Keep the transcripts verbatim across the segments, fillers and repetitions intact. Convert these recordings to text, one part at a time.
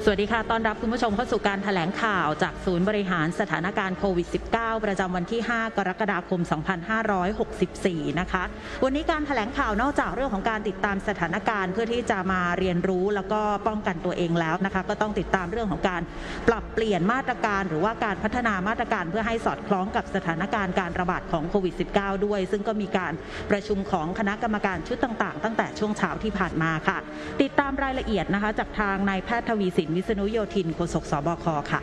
สวัสดีค่ะต้อนรับคุณผู้ชมเข้าสู่การแถลงข่าวจากศูนย์บริหารสถานการณ์โควิด สิบเก้า ประจำวันที่ ห้ากรกฎาคม สองพันห้าร้อยหกสิบสี่ นะคะวันนี้การแถลงข่าวนอกจากเรื่องของการติดตามสถานการณ์เพื่อที่จะมาเรียนรู้แล้วก็ป้องกันตัวเองแล้วนะคะก็ต้องติดตามเรื่องของการปรับเปลี่ยนมาตรการหรือว่าการพัฒนามาตรการเพื่อให้สอดคล้องกับสถานการณ์การระบาดของโควิด สิบเก้า ด้วยซึ่งก็มีการประชุมของคณะกรรมการชุดต่างๆตั้งแต่ช่วงเช้าที่ผ่านมาค่ะติดตามรายละเอียดนะคะจากทางนายแพทย์ทวีสินวิษณุโยธินโฆษกสบคค่ะ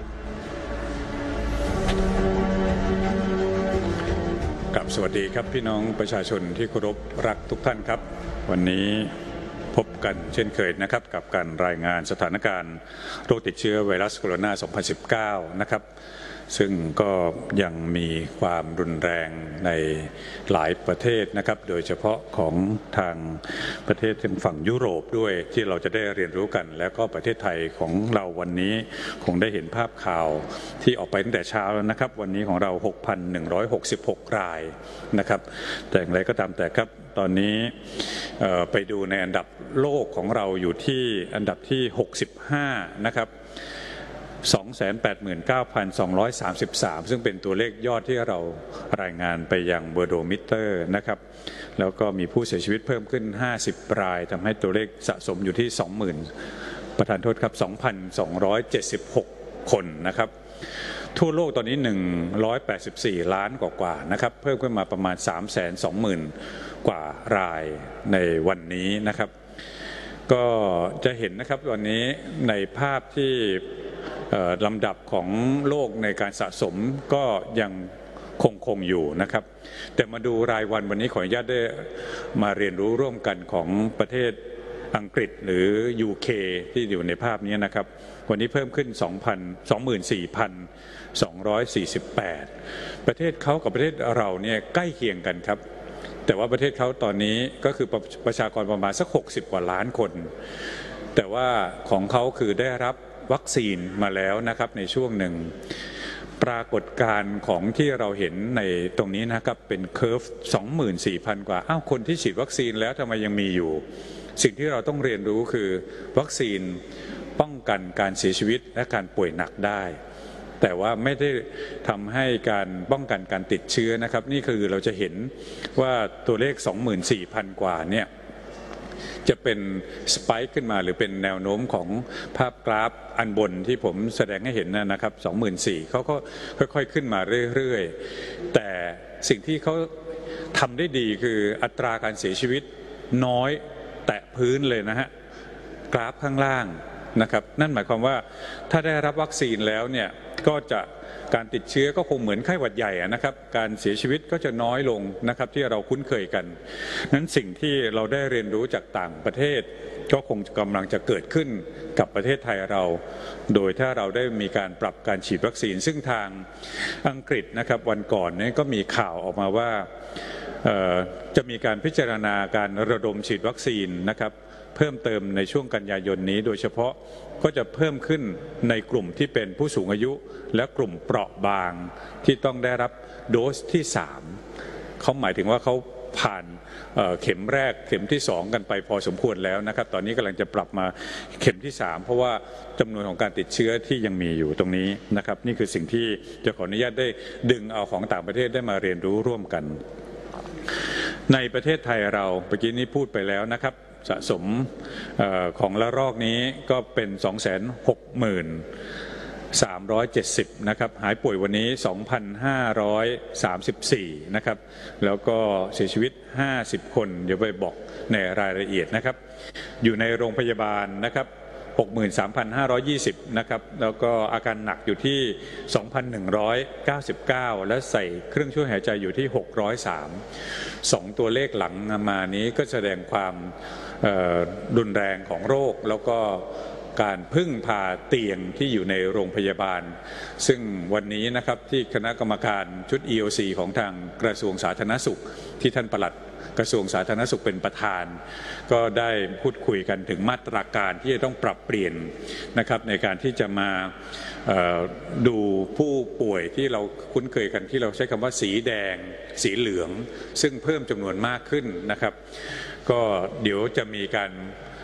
กับสวัสดีครับพี่น้องประชาชนที่เคารพรักทุกท่านครับวันนี้พบกันเช่นเคยนะครับกับการรายงานสถานการณ์โรคติดเชื้อไวรัสโคโรนา สองพันสิบเก้า นะครับซึ่งก็ยังมีความรุนแรงในหลายประเทศนะครับโดยเฉพาะของทางประเทศทางฝั่งยุโรปด้วยที่เราจะได้เรียนรู้กันแล้วก็ประเทศไทยของเราวันนี้คงได้เห็นภาพข่าวที่ออกไปตั้งแต่เช้าแล้วนะครับวันนี้ของเรา หกพันหนึ่งร้อยหกสิบหก รายนะครับแต่อย่างไรก็ตามแต่ครับตอนนี้ไปดูในอันดับโลกของเราอยู่ที่อันดับที่หกสิบห้านะครับสองแสนแปดหมื่นเก้าพันสองร้อยสามสิบสาม ซึ่งเป็นตัวเลขยอดที่เรารายงานไปยังเบอร์โดมิเตอร์นะครับแล้วก็มีผู้เสียชีวิตเพิ่มขึ้นห้าสิบรายทำให้ตัวเลขสะสมอยู่ที่ สองหมื่น ประธานโทษครับ สองพันสองร้อยเจ็ดสิบหก คนนะครับทั่วโลกตอนนี้หนึ่งร้อยแปดสิบสี่ล้านกว่าๆนะครับเพิ่มขึ้นมาประมาณ สามแสนสองหมื่น กว่ารายในวันนี้นะครับก็จะเห็นนะครับวันนี้ในภาพที่ลำดับของโลกในการสะสมก็ยังคงคงอยู่นะครับแต่มาดูรายวันวันนี้ขออนุญาตได้มาเรียนรู้ร่วมกันของประเทศอังกฤษหรือ ยู เค ที่อยู่ในภาพนี้นะครับวันนี้เพิ่มขึ้น สองหมื่นสี่พันสองร้อยสี่สิบแปด ประเทศเขากับประเทศเราเนี่ยใกล้เคียงกันครับแต่ว่าประเทศเขาตอนนี้ก็คือประชากรประมาณสักหกสิบกว่าล้านคนแต่ว่าของเขาคือได้รับวัคซีนมาแล้วนะครับในช่วงหนึ่งปรากฏการณ์ของที่เราเห็นในตรงนี้นะครับเป็นเคอร์ฟ สองหมื่นสี่พัน กว่าอ้าวคนที่ฉีดวัคซีนแล้วทำไมยังมีอยู่สิ่งที่เราต้องเรียนรู้คือวัคซีนป้องกันการเสียชีวิตและการป่วยหนักได้แต่ว่าไม่ได้ทำให้การป้องกันการติดเชื้อนะครับนี่คือเราจะเห็นว่าตัวเลข สองหมื่นสี่พัน กว่าเนี่ยจะเป็นสไปค์ขึ้นมาหรือเป็นแนวโน้มของภาพกราฟอันบนที่ผมแสดงให้เห็นนะครับ สองหมื่นสี่พัน เขาก็ค่อยๆขึ้นมาเรื่อยๆแต่สิ่งที่เขาทำได้ดีคืออัตราการเสียชีวิตน้อยแตะพื้นเลยนะฮะกราฟข้างล่างนะครับนั่นหมายความว่าถ้าได้รับวัคซีนแล้วเนี่ยก็จะการติดเชื้อก็คงเหมือนไข้หวัดใหญ่นะครับการเสียชีวิตก็จะน้อยลงนะครับที่เราคุ้นเคยกันนั้นสิ่งที่เราได้เรียนรู้จากต่างประเทศก็คงกำลังจะเกิดขึ้นกับประเทศไทยเราโดยถ้าเราได้มีการปรับการฉีดวัคซีนซึ่งทางอังกฤษนะครับวันก่อนนี้ก็มีข่าวออกมาว่าจะมีการพิจารณาการระดมฉีดวัคซีนนะครับเพิ่มเติมในช่วงกันยายนนี้โดยเฉพาะก็จะเพิ่มขึ้นในกลุ่มที่เป็นผู้สูงอายุและกลุ่มเปราะบางที่ต้องได้รับโดสที่สามเขาหมายถึงว่าเขาผ่านเข็มแรกเข็มที่สองกันไปพอสมควรแล้วนะครับตอนนี้กำลังจะปรับมาเข็มที่สามเพราะว่าจำนวนของการติดเชื้อที่ยังมีอยู่ตรงนี้นะครับนี่คือสิ่งที่จะขออนุญาตได้ดึงเอาของต่างประเทศได้มาเรียนรู้ร่วมกันในประเทศไทยเราเมื่อกี้นี้พูดไปแล้วนะครับสะสมอของละลอกนี้ก็เป็น สองแสนหกหมื่นสามร้อยเจ็ดสิบ นะครับหายป่วยวันนี้ สองพันห้าร้อยสามสิบสี่ นะครับแล้วก็เสียชีวิตห้าสิบคนเดี๋ยวไปบอกในรายละเอียดนะครับอยู่ในโรงพยาบาลนะครับ หกหมื่นสามพันห้าร้อยยี่สิบ นะครับแล้วก็อาการหนักอยู่ที่ สองพันหนึ่งร้อยเก้าสิบเก้า และใส่เครื่องช่วยหายใจอยู่ที่หกร้อยสาม สองตัวเลขหลังมานี้ก็แสดงความรุนแรงของโรคแล้วก็การพึ่งพาเตียงที่อยู่ในโรงพยาบาลซึ่งวันนี้นะครับที่คณะกรรมการชุด อี โอ ซี ของทางกระทรวงสาธารณสุขที่ท่านปลัดกระทรวงสาธารณสุขเป็นประธานก็ได้พูดคุยกันถึงมาตรการที่จะต้องปรับเปลี่ยนนะครับในการที่จะมาดูผู้ป่วยที่เราคุ้นเคยกันที่เราใช้คำว่าสีแดงสีเหลืองซึ่งเพิ่มจำนวนมากขึ้นนะครับก็เดี๋ยวจะมีการ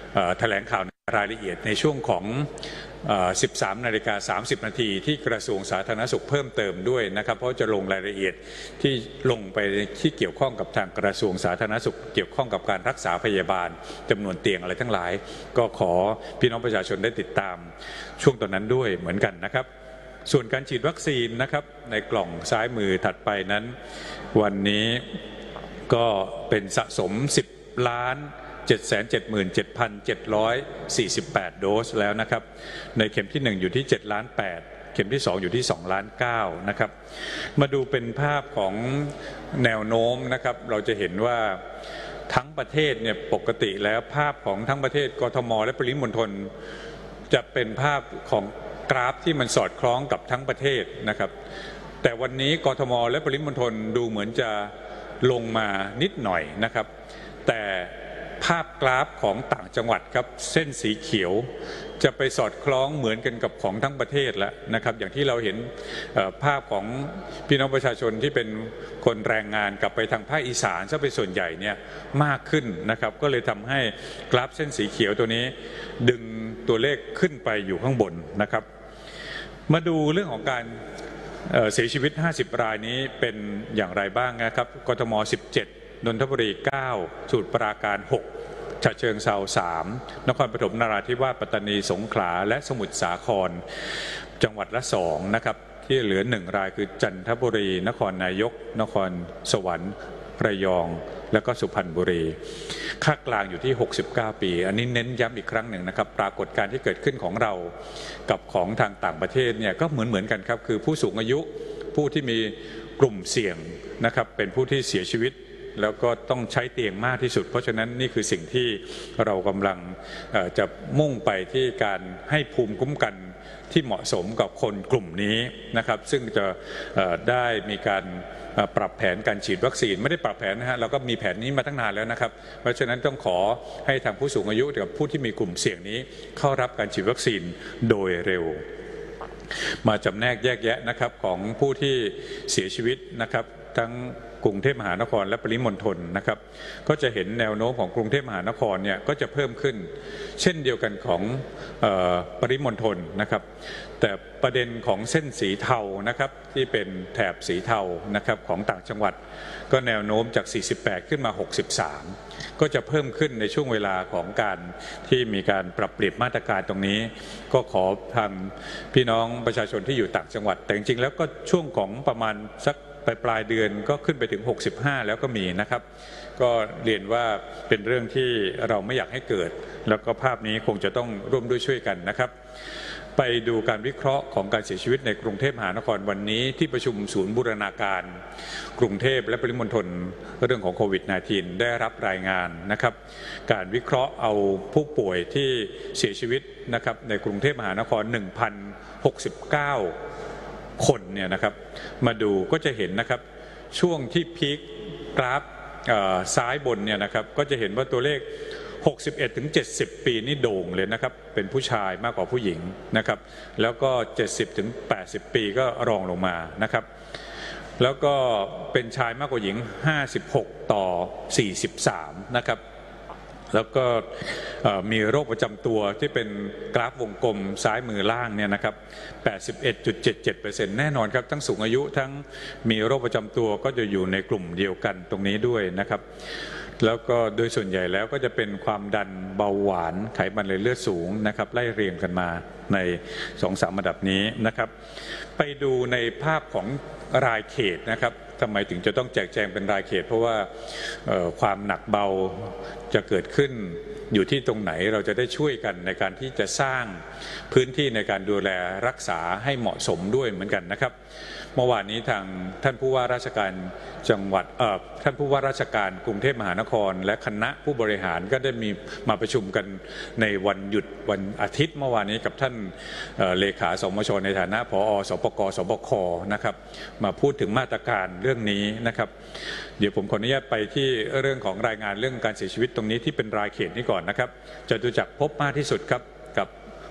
แถลงข่าวรายละเอียดในช่วงของสิบสามนาฬิกาสามสิบนาทีที่กระทรวงสาธารณสุขเพิ่มเติมด้วยนะครับเพราะจะลงรายละเอียดที่ลงไปที่เกี่ยวข้องกับทางกระทรวงสาธารณสุขเกี่ยวข้องกับการรักษาพยาบาลจำนวนเตียงอะไรทั้งหลายก็ขอพี่น้องประชาชนได้ติดตามช่วงตอนนั้นด้วยเหมือนกันนะครับส่วนการฉีดวัคซีนนะครับในกล่องซ้ายมือถัดไปนั้นวันนี้ก็เป็นสะสมสิบล้านเจ็ดแสนเจ็ดหมื่นเจ็ดพันเจ็ดร้อยสี่สิบแปดโดสแล้วนะครับในเข็มที่หนึ่งอยู่ที่เจ็ดล้านแปดเข็มที่สองอยู่ที่สองล้านเก้านะครับมาดูเป็นภาพของแนวโน้มนะครับเราจะเห็นว่าทั้งประเทศเนี่ยปกติแล้วภาพของทั้งประเทศกทมและปริมณฑลจะเป็นภาพของกราฟที่มันสอดคล้องกับทั้งประเทศนะครับแต่วันนี้กทมและปริมณฑลดูเหมือนจะลงมานิดหน่อยนะครับแต่ภาพกราฟของต่างจังหวัดครับเส้นสีเขียวจะไปสอดคล้องเหมือนกันกับของทั้งประเทศแล้วนะครับอย่างที่เราเห็นภาพของพี่น้องประชาชนที่เป็นคนแรงงานกลับไปทางภาคอีสานซะเป็นส่วนใหญ่เนี่ยมากขึ้นนะครับก็เลยทำให้กราฟเส้นสีเขียวตัวนี้ดึงตัวเลขขึ้นไปอยู่ข้างบนนะครับมาดูเรื่องของการเสียชีวิตห้าสิบรายนี้เป็นอย่างไรบ้างนะครับกทมสิบเจ็ดนนทบุรีเก้าสมุทรปราการหกฉะเชิงเทราสามนครปฐมนราธิวาสปัตตานีสงขลาและสมุทรสาครจังหวัดละสองนะครับที่เหลือหนึ่งรายคือจันทบุรีนครนายกนครสวรรค์ระยองและก็สุพรรณบุรีค่ากลางอยู่ที่หกสิบเก้าปีอันนี้เน้นย้ำอีกครั้งหนึ่งนะครับปรากฏการณ์ที่เกิดขึ้นของเรากับของทางต่างประเทศเนี่ยก็เหมือนเหมือนกันครับคือผู้สูงอายุผู้ที่มีกลุ่มเสี่ยงนะครับเป็นผู้ที่เสียชีวิตแล้วก็ต้องใช้เตียงมากที่สุดเพราะฉะนั้นนี่คือสิ่งที่เรากำลังจะมุ่งไปที่การให้ภูมิคุ้มกันที่เหมาะสมกับคนกลุ่มนี้นะครับซึ่งจะได้มีการปรับแผนการฉีดวัคซีนไม่ได้ปรับแผนนะฮะเราก็มีแผนนี้มาตั้งนานแล้วนะครับเพราะฉะนั้นต้องขอให้ทางผู้สูงอายุกับผู้ที่มีกลุ่มเสี่ยงนี้เข้ารับการฉีดวัคซีนโดยเร็วมาจำแนกแยกแยะนะครับของผู้ที่เสียชีวิตนะครับทั้งกรุงเทพมหานครและปริมณฑลนะครับก็จะเห็นแนวโน้มของกรุงเทพมหานครเนี่ยก็จะเพิ่มขึ้นเช่นเดียวกันของเอ่อปริมณฑลนะครับแต่ประเด็นของเส้นสีเทานะครับที่เป็นแถบสีเทานะครับของต่างจังหวัดก็แนวโน้มจากสี่สิบแปดขึ้นมาหกสิบสามก็จะเพิ่มขึ้นในช่วงเวลาของการที่มีการปรับเปลี่ยนมาตรการตรงนี้ก็ขอทางพี่น้องประชาชนที่อยู่ต่างจังหวัดแต่จริงๆแล้วก็ช่วงของประมาณสักปลายปลายเดือนก็ขึ้นไปถึงหกสิบห้าแล้วก็มีนะครับก็เรียนว่าเป็นเรื่องที่เราไม่อยากให้เกิดแล้วก็ภาพนี้คงจะต้องร่วมด้วยช่วยกันนะครับไปดูการวิเคราะห์ของการเสียชีวิตในกรุงเทพมหานครวันนี้ที่ประชุมศูนย์บูรณาการกรุงเทพและปริมณฑลเรื่องของโควิด สิบเก้า ได้รับรายงานนะครับการวิเคราะห์เอาผู้ป่วยที่เสียชีวิตนะครับในกรุงเทพมหานคร หนึ่งพันหกสิบเก้าคนเนี่ยนะครับมาดูก็จะเห็นนะครับช่วงที่พีคกราฟซ้ายบนเนี่ยนะครับก็จะเห็นว่าตัวเลขหกสิบเอ็ดถึงเจ็ดสิบปีนี่โด่งเลยนะครับเป็นผู้ชายมากกว่าผู้หญิงนะครับแล้วก็เจ็ดสิบถึงแปดสิบปีก็รองลงมานะครับแล้วก็เป็นชายมากกว่าหญิงห้าสิบหกต่อสี่สิบสามนะครับแล้วก็มีโรคประจำตัวที่เป็นกราฟวงกลมซ้ายมือล่างเนี่ยนะครับ แปดสิบเอ็ดจุดเจ็ดเจ็ดเปอร์เซ็นต์ แน่นอนครับทั้งสูงอายุทั้งมีโรคประจำตัวก็จะอยู่ในกลุ่มเดียวกันตรงนี้ด้วยนะครับแล้วก็โดยส่วนใหญ่แล้วก็จะเป็นความดันเบาหวานไขมันในเลือดสูงนะครับไล่เรียงกันมาใน สองสาม ระดับนี้นะครับไปดูในภาพของรายเขตนะครับทำไมถึงจะต้องแจกแจงเป็นรายเขตเพราะว่าความหนักเบาจะเกิดขึ้นอยู่ที่ตรงไหนเราจะได้ช่วยกันในการที่จะสร้างพื้นที่ในการดูแลรักษาให้เหมาะสมด้วยเหมือนกันนะครับเมื่อวานนี้ทางท่านผู้ว่าราชการจังหวัดเอ่อท่านผู้ว่าราชการกรุงเทพมหานครและคณะผู้บริหารก็ได้มีมาประชุมกันในวันหยุดวันอาทิตย์เมื่อวานนี้กับท่านเลขาสมชในฐานะผอ.สปก.สบค.นะครับมาพูดถึงมาตรการเรื่องนี้นะครับเดี๋ยวผมขออนุญาตไปที่เรื่องของรายงานเรื่องการเสียชีวิตตรงนี้ที่เป็นรายเขตนี้ก่อนนะครับจตุจักรพบมากที่สุดครับกับ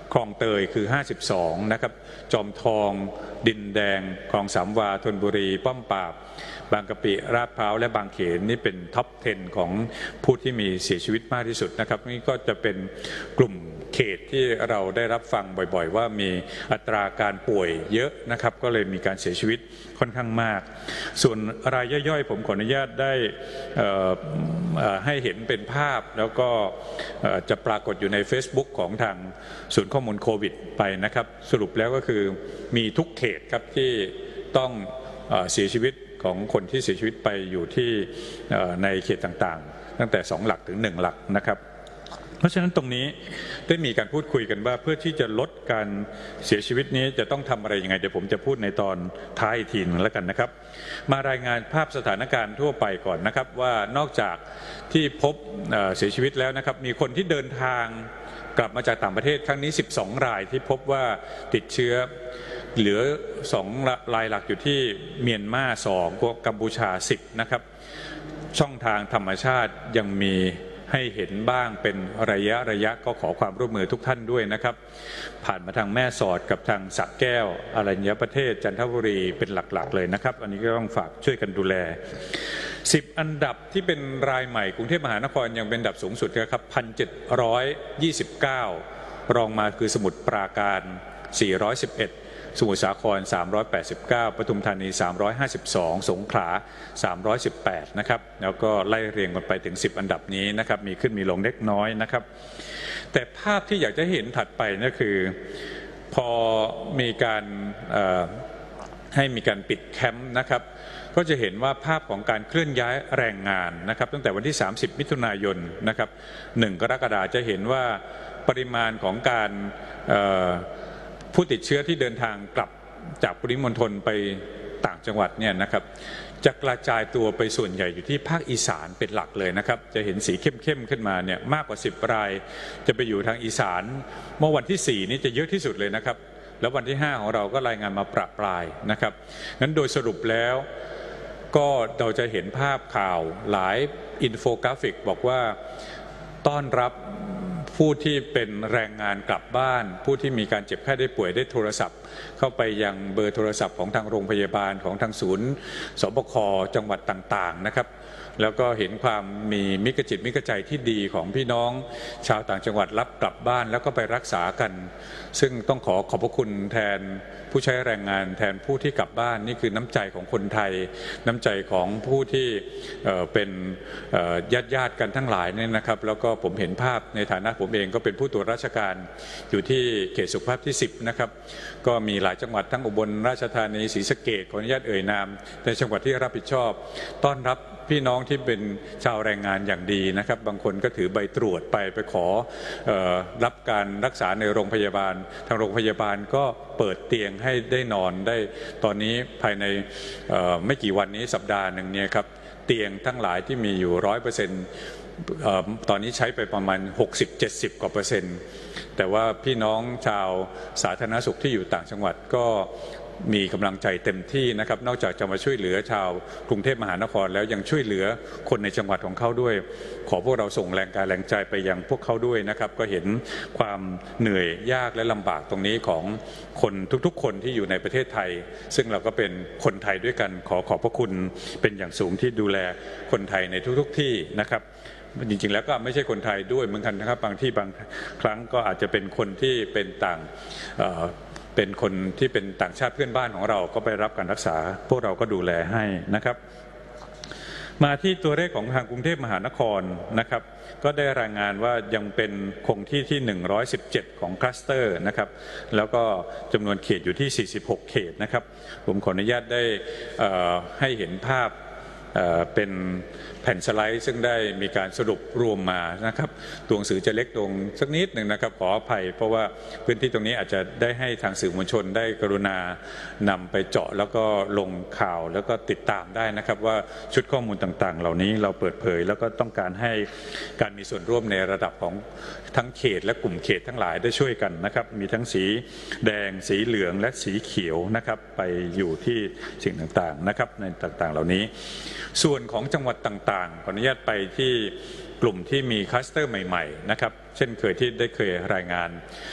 คลองเตยคือห้าสิบสองนะครับจอมทองดินแดงคลองสามวาธนบุรีป้อมปราบบางกะปิลาดพร้าวและบางเขนนี่เป็นท็อปสิบของผู้ที่มีเสียชีวิตมากที่สุดนะครับนี่ก็จะเป็นกลุ่มเขตที่เราได้รับฟังบ่อยๆว่ามีอัตราการป่วยเยอะนะครับก็เลยมีการเสียชีวิตค่อนข้างมากส่วนรายย่อยๆผมขออนุญาตได้ให้เห็นเป็นภาพแล้วก็จะปรากฏอยู่ใน Facebook ของทางศูนย์ข้อมูลโควิดไปนะครับสรุปแล้วก็คือมีทุกเขตครับที่ต้องเสียชีวิตของคนที่เสียชีวิตไปอยู่ที่ในเขตต่างๆตั้งแต่สองหลักถึงหนึ่งหลักนะครับเพราะฉะนั้นตรงนี้ได้มีการพูดคุยกันว่าเพื่อที่จะลดการเสียชีวิตนี้จะต้องทำอะไรยังไงเดี๋ยวผมจะพูดในตอนท้ายอีกทีนึงแล้วกันนะครับมารายงานภาพสถานการณ์ทั่วไปก่อนนะครับว่านอกจากที่พบเสียชีวิตแล้วนะครับมีคนที่เดินทางกลับมาจากต่างประเทศครั้งนี้สิบสองรายที่พบว่าติดเชื้อเหลือสองรายหลักอยู่ที่เมียนมาสองกัมพูชาสิบนะครับช่องทางธรรมชาติยังมีให้เห็นบ้างเป็นระยะระยะก็ขอความร่วมมือทุกท่านด้วยนะครับผ่านมาทางแม่สอดกับทางสระแก้วอรัญญประเทศจันทบุรีเป็นหลักๆเลยนะครับอันนี้ก็ต้องฝากช่วยกันดูแลสิบอันดับที่เป็นรายใหม่กรุงเทพมหานครยังเป็นอันดับสูงสุดนะครับ หนึ่งพันเจ็ดร้อยยี่สิบเก้า รองมาคือสมุทรปราการสี่ร้อยสิบเอ็ดสมุทรสาครสามร้อยแปดสิบเก้าปทุมธานีสามร้อยห้าสิบสองสงขลาสามร้อยสิบแปดนะครับแล้วก็ไล่เรียงกันไปถึงสิบอันดับนี้นะครับมีขึ้นมีลงเล็กน้อยนะครับแต่ภาพที่อยากจะเห็นถัดไปนั่นคือพอมีการให้มีการปิดแคมป์นะครับก็จะเห็นว่าภาพของการเคลื่อนย้ายแรงงานนะครับตั้งแต่วันที่สามสิบมิถุนายนนะครับหนึ่งกรกฎาคมจะเห็นว่าปริมาณของการผู้ติดเชื้อที่เดินทางกลับจากปริมณฑลไปต่างจังหวัดเนี่ยนะครับจะกระจายตัวไปส่วนใหญ่อยู่ที่ภาคอีสานเป็นหลักเลยนะครับจะเห็นสีเข้มๆขึ้นมาเนี่ยมากกว่าสิบรายจะไปอยู่ทางอีสานเมื่อวันที่สี่นี่จะเยอะที่สุดเลยนะครับแล้ววันที่ห้าของเราก็รายงานมาประปรายนะครับงั้นโดยสรุปแล้วก็เราจะเห็นภาพข่าวหลายอินโฟกราฟิกบอกว่าต้อนรับผู้ที่เป็นแรงงานกลับบ้านผู้ที่มีการเจ็บไข้ได้ป่วยได้โทรศัพท์เข้าไปยังเบอร์โทรศัพท์ของทางโรงพยาบาลของทางศูนย์สบคจังหวัดต่างๆนะครับแล้วก็เห็นความมีมิตรจิตมิตรใจที่ดีของพี่น้องชาวต่างจังหวัดรับกลับบ้านแล้วก็ไปรักษากันซึ่งต้องขอขอบพระคุณแทนผู้ใช้แรงงานแทนผู้ที่กลับบ้านนี่คือน้ำใจของคนไทยน้ำใจของผู้ที่เป็นญาติญาติกันทั้งหลายเนี่ยนะครับแล้วก็ผมเห็นภาพในฐานะผมเองก็เป็นผู้ตรวจราชการอยู่ที่เขตสุขภาพที่สิบนะครับก็มีหลายจังหวัดทั้งอุบลราชธานีศรีสะเกษขออนุญาตเอ่ยนามในจังหวัดที่รับผิดชอบต้อนรับพี่น้องที่เป็นชาวแรงงานอย่างดีนะครับบางคนก็ถือใบตรวจไปไปขอเอ่อรับการรักษาในโรงพยาบาลทางโรงพยาบาลก็เปิดเตียงให้ได้นอนได้ตอนนี้ภายในไม่กี่วันนี้สัปดาห์หนึ่งเนี่ยครับเตียงทั้งหลายที่มีอยู่ร้อยเปอร์เซ็นต์ตอนนี้ใช้ไปประมาณ หกสิบเจ็ดสิบ กว่าเปอร์เซ็นต์แต่ว่าพี่น้องชาวสาธารณสุขที่อยู่ต่างจังหวัดก็มีกำลังใจเต็มที่นะครับนอกจากจะมาช่วยเหลือชาวกรุงเทพมหานครแล้วยังช่วยเหลือคนในจังหวัดของเขาด้วยขอพวกเราส่งแรงกายแรงใจไปยังพวกเขาด้วยนะครับก็เห็นความเหนื่อยยากและลำบากตรงนี้ของคนทุกๆคนที่อยู่ในประเทศไทยซึ่งเราก็เป็นคนไทยด้วยกันขอขอบพระคุณเป็นอย่างสูงที่ดูแลคนไทยในทุกๆที่นะครับจริงๆแล้วก็ไม่ใช่คนไทยด้วยเหมือนกันนะครับบางที่บางครั้งก็อาจจะเป็นคนที่เป็นต่างเป็นคนที่เป็นต่างชาติเพื่อนบ้านของเราก็ไปรับการรักษาพวกเราก็ดูแลให้นะครับมาที่ตัวเลขของทางกรุงเทพมหานครนะครับก็ได้รายงานว่ายังเป็นคงที่ที่หนึ่งร้อยสิบเจ็ดของคลัสเตอร์นะครับแล้วก็จำนวนเขตอยู่ที่สี่สิบหกเขตนะครับผมขออนุญาตได้ให้เห็นภาพเป็นแผ่นสไลด์ซึ่งได้มีการสรุปรวมมานะครับตัวหนังสือจะเล็กลงสักนิดหนึ่งนะครับขออภัยเพราะว่าพื้นที่ตรงนี้อาจจะได้ให้ทางสื่อมวลชนได้กรุณานำไปเจาะแล้วก็ลงข่าวแล้วก็ติดตามได้นะครับว่าชุดข้อมูลต่างๆเหล่านี้เราเปิดเผยแล้วก็ต้องการให้การมีส่วนร่วมในระดับของทั้งเขตและกลุ่มเขตทั้งหลายได้ช่วยกันนะครับมีทั้งสีแดงสีเหลืองและสีเขียวนะครับไปอยู่ที่สิ่งต่างๆนะครับในต่างๆเหล่านี้ส่วนของจังหวัดต่างๆขออนุญาตไปที่กลุ่มที่มีคลัสเตอร์ใหม่ๆนะครับเช่นเคยที่ได้เคยรายงาน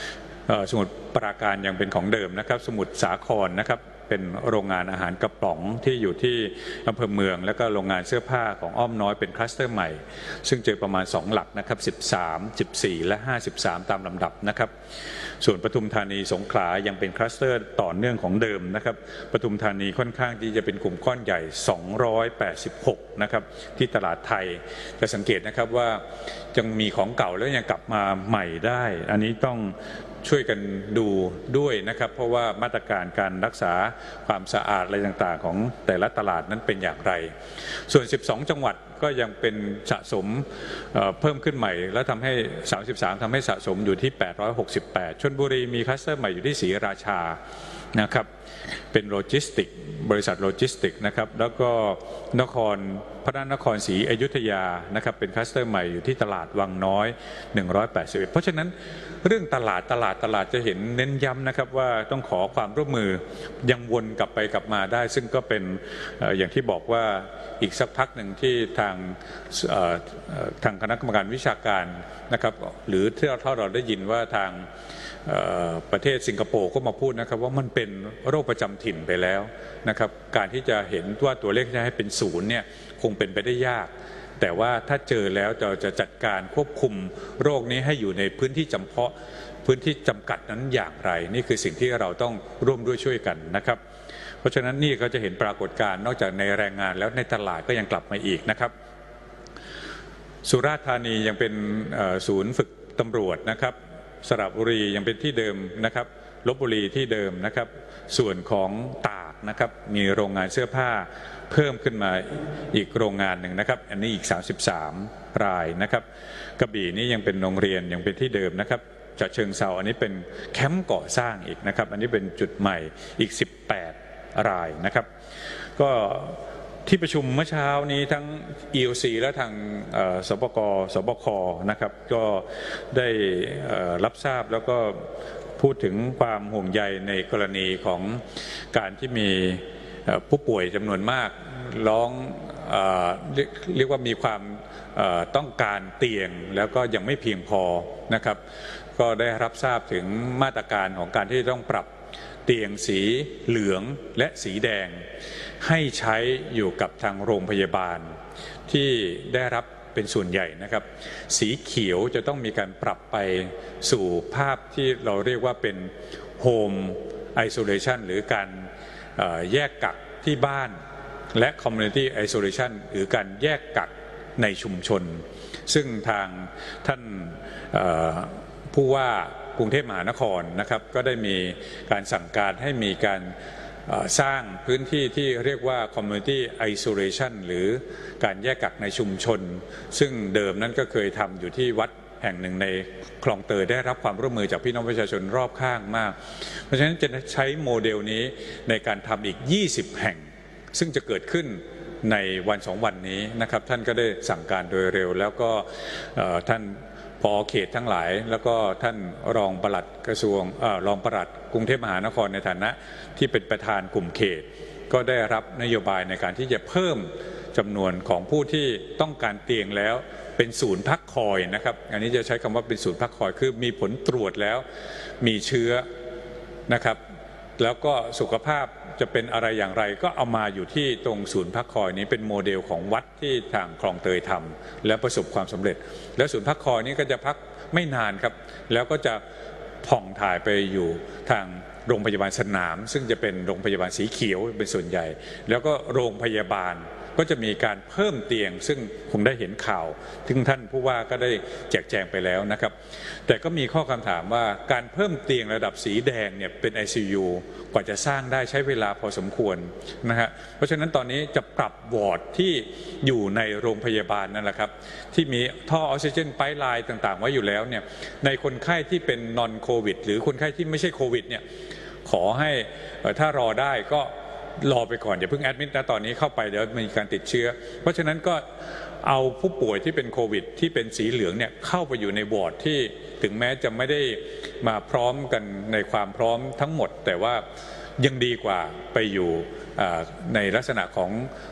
สมุทรปราการยังเป็นของเดิมนะครับสมุทรสาครนะครับเป็นโรงงานอาหารกระป๋องที่อยู่ที่อำเภอเมืองแล้วก็โรงงานเสื้อผ้าของอ้อมน้อยเป็นคลัสเตอร์ใหม่ซึ่งเจอประมาณสองหลักนะครับสิบสาม สิบสี่ และห้าสิบสามตามลำดับนะครับส่วนปทุมธานีสงขลายังเป็นคลัสเตอร์ต่อเนื่องของเดิมนะครับปทุมธานีค่อนข้างที่จะเป็นกลุ่มก้อนใหญ่สองร้อยแปดสิบหกนะครับที่ตลาดไทยจะสังเกตนะครับว่ายังมีของเก่าแล้วยังกลับมาใหม่ได้อันนี้ต้องช่วยกันดูด้วยนะครับเพราะว่ามาตรการการรักษาความสะอาดอะไรต่างๆของแต่ละตลาดนั้นเป็นอย่างไรส่วนสิบสองจังหวัดก็ยังเป็นสะสม เอ่อ เพิ่มขึ้นใหม่แล้วทำให้สามสิบสามทำให้สะสมอยู่ที่แปดร้อยหกสิบแปดชลบุรีมีคลัสเตอร์ใหม่อยู่ที่ศรีราชานะครับเป็นโลจิสติกบริษัทโลจิสติกนะครับแล้วก็นครพระนครศรีอยุธยานะครับเป็นคลัสเตอร์ใหม่อยู่ที่ตลาดวังน้อยหนึ่งร้อยแปดสิบเอ็ดเพราะฉะนั้นเรื่องตลาดตลาดตลาดจะเห็นเน้นย้ำนะครับว่าต้องขอความร่วมมือยังวนกลับไปกลับมาได้ซึ่งก็เป็น เอ่อ อย่างที่บอกว่าอีกสักพักหนึ่งที่ทางทางคณะกรรมการวิชาการนะครับหรือที่เราเราได้ยินว่าทางประเทศสิงคโปร์ก็มาพูดนะครับว่ามันเป็นโรคประจำถิ่นไปแล้วนะครับการที่จะเห็นว่าตัวเลขจะให้เป็นศูนย์เนี่ยคงเป็นไปได้ยากแต่ว่าถ้าเจอแล้วเราจะจัดการควบคุมโรคนี้ให้อยู่ในพื้นที่จำเพาะพื้นที่จำกัดนั้นอย่างไรนี่คือสิ่งที่เราต้องร่วมด้วยช่วยกันนะครับเพราะฉะนั้นนี่ก็จะเห็นปรากฏการณ์นอกจากในแรงงานแล้วในตลาดก็ยังกลับมาอีกนะครับสุราษฎร์ธานียังเป็นศูนย์ฝึกตำรวจนะครับสระบุรียังเป็นที่เดิมนะครับลพบุรีที่เดิมนะครับส่วนของตากนะครับมีโรงงานเสื้อผ้าเพิ่มขึ้นมาอีกโรงงานหนึ่งนะครับอันนี้อีกสามสิบสามรายนะครับกระบี่นี่ยังเป็นโรงเรียนยังเป็นที่เดิมนะครับฉะเชิงเทราอันนี้เป็นแคมป์ก่อสร้างอีกนะครับอันนี้เป็นจุดใหม่อีกสิบแปดรายนะครับก็ที่ประชุมเมื่อเช้านี้ทั้ง อี โอ ซี และทางสปก.สบค.นะครับก็ได้รับทราบแล้วก็พูดถึงความห่วงใยในกรณีของการที่มีผู้ป่วยจำนวนมากร้องเอ่อเรียกว่ามีความต้องการเตียงแล้วก็ยังไม่เพียงพอนะครับก็ได้รับทราบถึงมาตรการของการที่ต้องปรับเตียงสีเหลืองและสีแดงให้ใช้อยู่กับทางโรงพยาบาลที่ได้รับเป็นส่วนใหญ่นะครับสีเขียวจะต้องมีการปรับไปสู่ภาพที่เราเรียกว่าเป็นโฮมไอโซเลชันหรือการแยกกักที่บ้านและ Community Isolation หรือการแยกกักในชุมชนซึ่งทางท่านผู้ว่ากรุงเทพมหานครนะครับก็ได้มีการสั่งการให้มีการสร้างพื้นที่ที่เรียกว่า Community Isolation หรือการแยกกักในชุมชนซึ่งเดิมนั้นก็เคยทำอยู่ที่วัดแห่งหนึ่งในคลองเตยได้รับความร่วมมือจากพี่น้องประชาชนรอบข้างมากเพราะฉะนั้นจะใช้โมเดลนี้ในการทำอีกยี่สิบแห่งซึ่งจะเกิดขึ้นในวันสองวันนี้นะครับท่านก็ได้สั่งการโดยเร็วแล้วก็ท่านผอ.เขตทั้งหลายแล้วก็ท่านรองปลัดกระทรวงรองปลัดกรุงเทพมหานครในฐานะที่เป็นประธานกลุ่มเขตก็ได้รับนโยบายในการที่จะเพิ่มจำนวนของผู้ที่ต้องการเตียงแล้วเป็นศูนย์พักคอยนะครับอันนี้จะใช้คำว่าเป็นศูนย์พักคอยคือมีผลตรวจแล้วมีเชื้อนะครับแล้วก็สุขภาพจะเป็นอะไรอย่างไรก็เอามาอยู่ที่ตรงศูนย์พักคอยนี้เป็นโมเดลของวัดที่ทางคลองเตยทำและประสบความสำเร็จแล้วศูนย์พักคอยนี้ก็จะพักไม่นานครับแล้วก็จะผ่องถ่ายไปอยู่ทางโรงพยาบาลสนามซึ่งจะเป็นโรงพยาบาลสีเขียวเป็นส่วนใหญ่แล้วก็โรงพยาบาลก็จะมีการเพิ่มเตียงซึ่งคงได้เห็นข่าวซึ่งท่านผู้ว่าก็ได้แจกแจงไปแล้วนะครับแต่ก็มีข้อคำถามว่าการเพิ่มเตียงระดับสีแดงเนี่ยเป็น ไอ ซี ยู กว่าจะสร้างได้ใช้เวลาพอสมควรนะฮะเพราะฉะนั้นตอนนี้จะปรับวอร์ดที่อยู่ในโรงพยาบาลนั่นแหละครับที่มีท่อออกซิเจนไพป์ไลน์ต่างๆไว้อยู่แล้วเนี่ยในคนไข้ที่เป็นนอนโควิดหรือคนไข้ที่ไม่ใช่โควิดเนี่ยขอให้ถ้ารอได้ก็รอไปก่อนอย่าเพิ่งแอดมิดนะตอนนี้เข้าไปเดี๋ยวมีการติดเชื้อเพราะฉะนั้นก็เอาผู้ป่วยที่เป็นโควิดที่เป็นสีเหลืองเนี่ยเข้าไปอยู่ในวอร์ดที่ถึงแม้จะไม่ได้มาพร้อมกันในความพร้อมทั้งหมดแต่ว่ายังดีกว่าไปอยู่ในลักษณะของ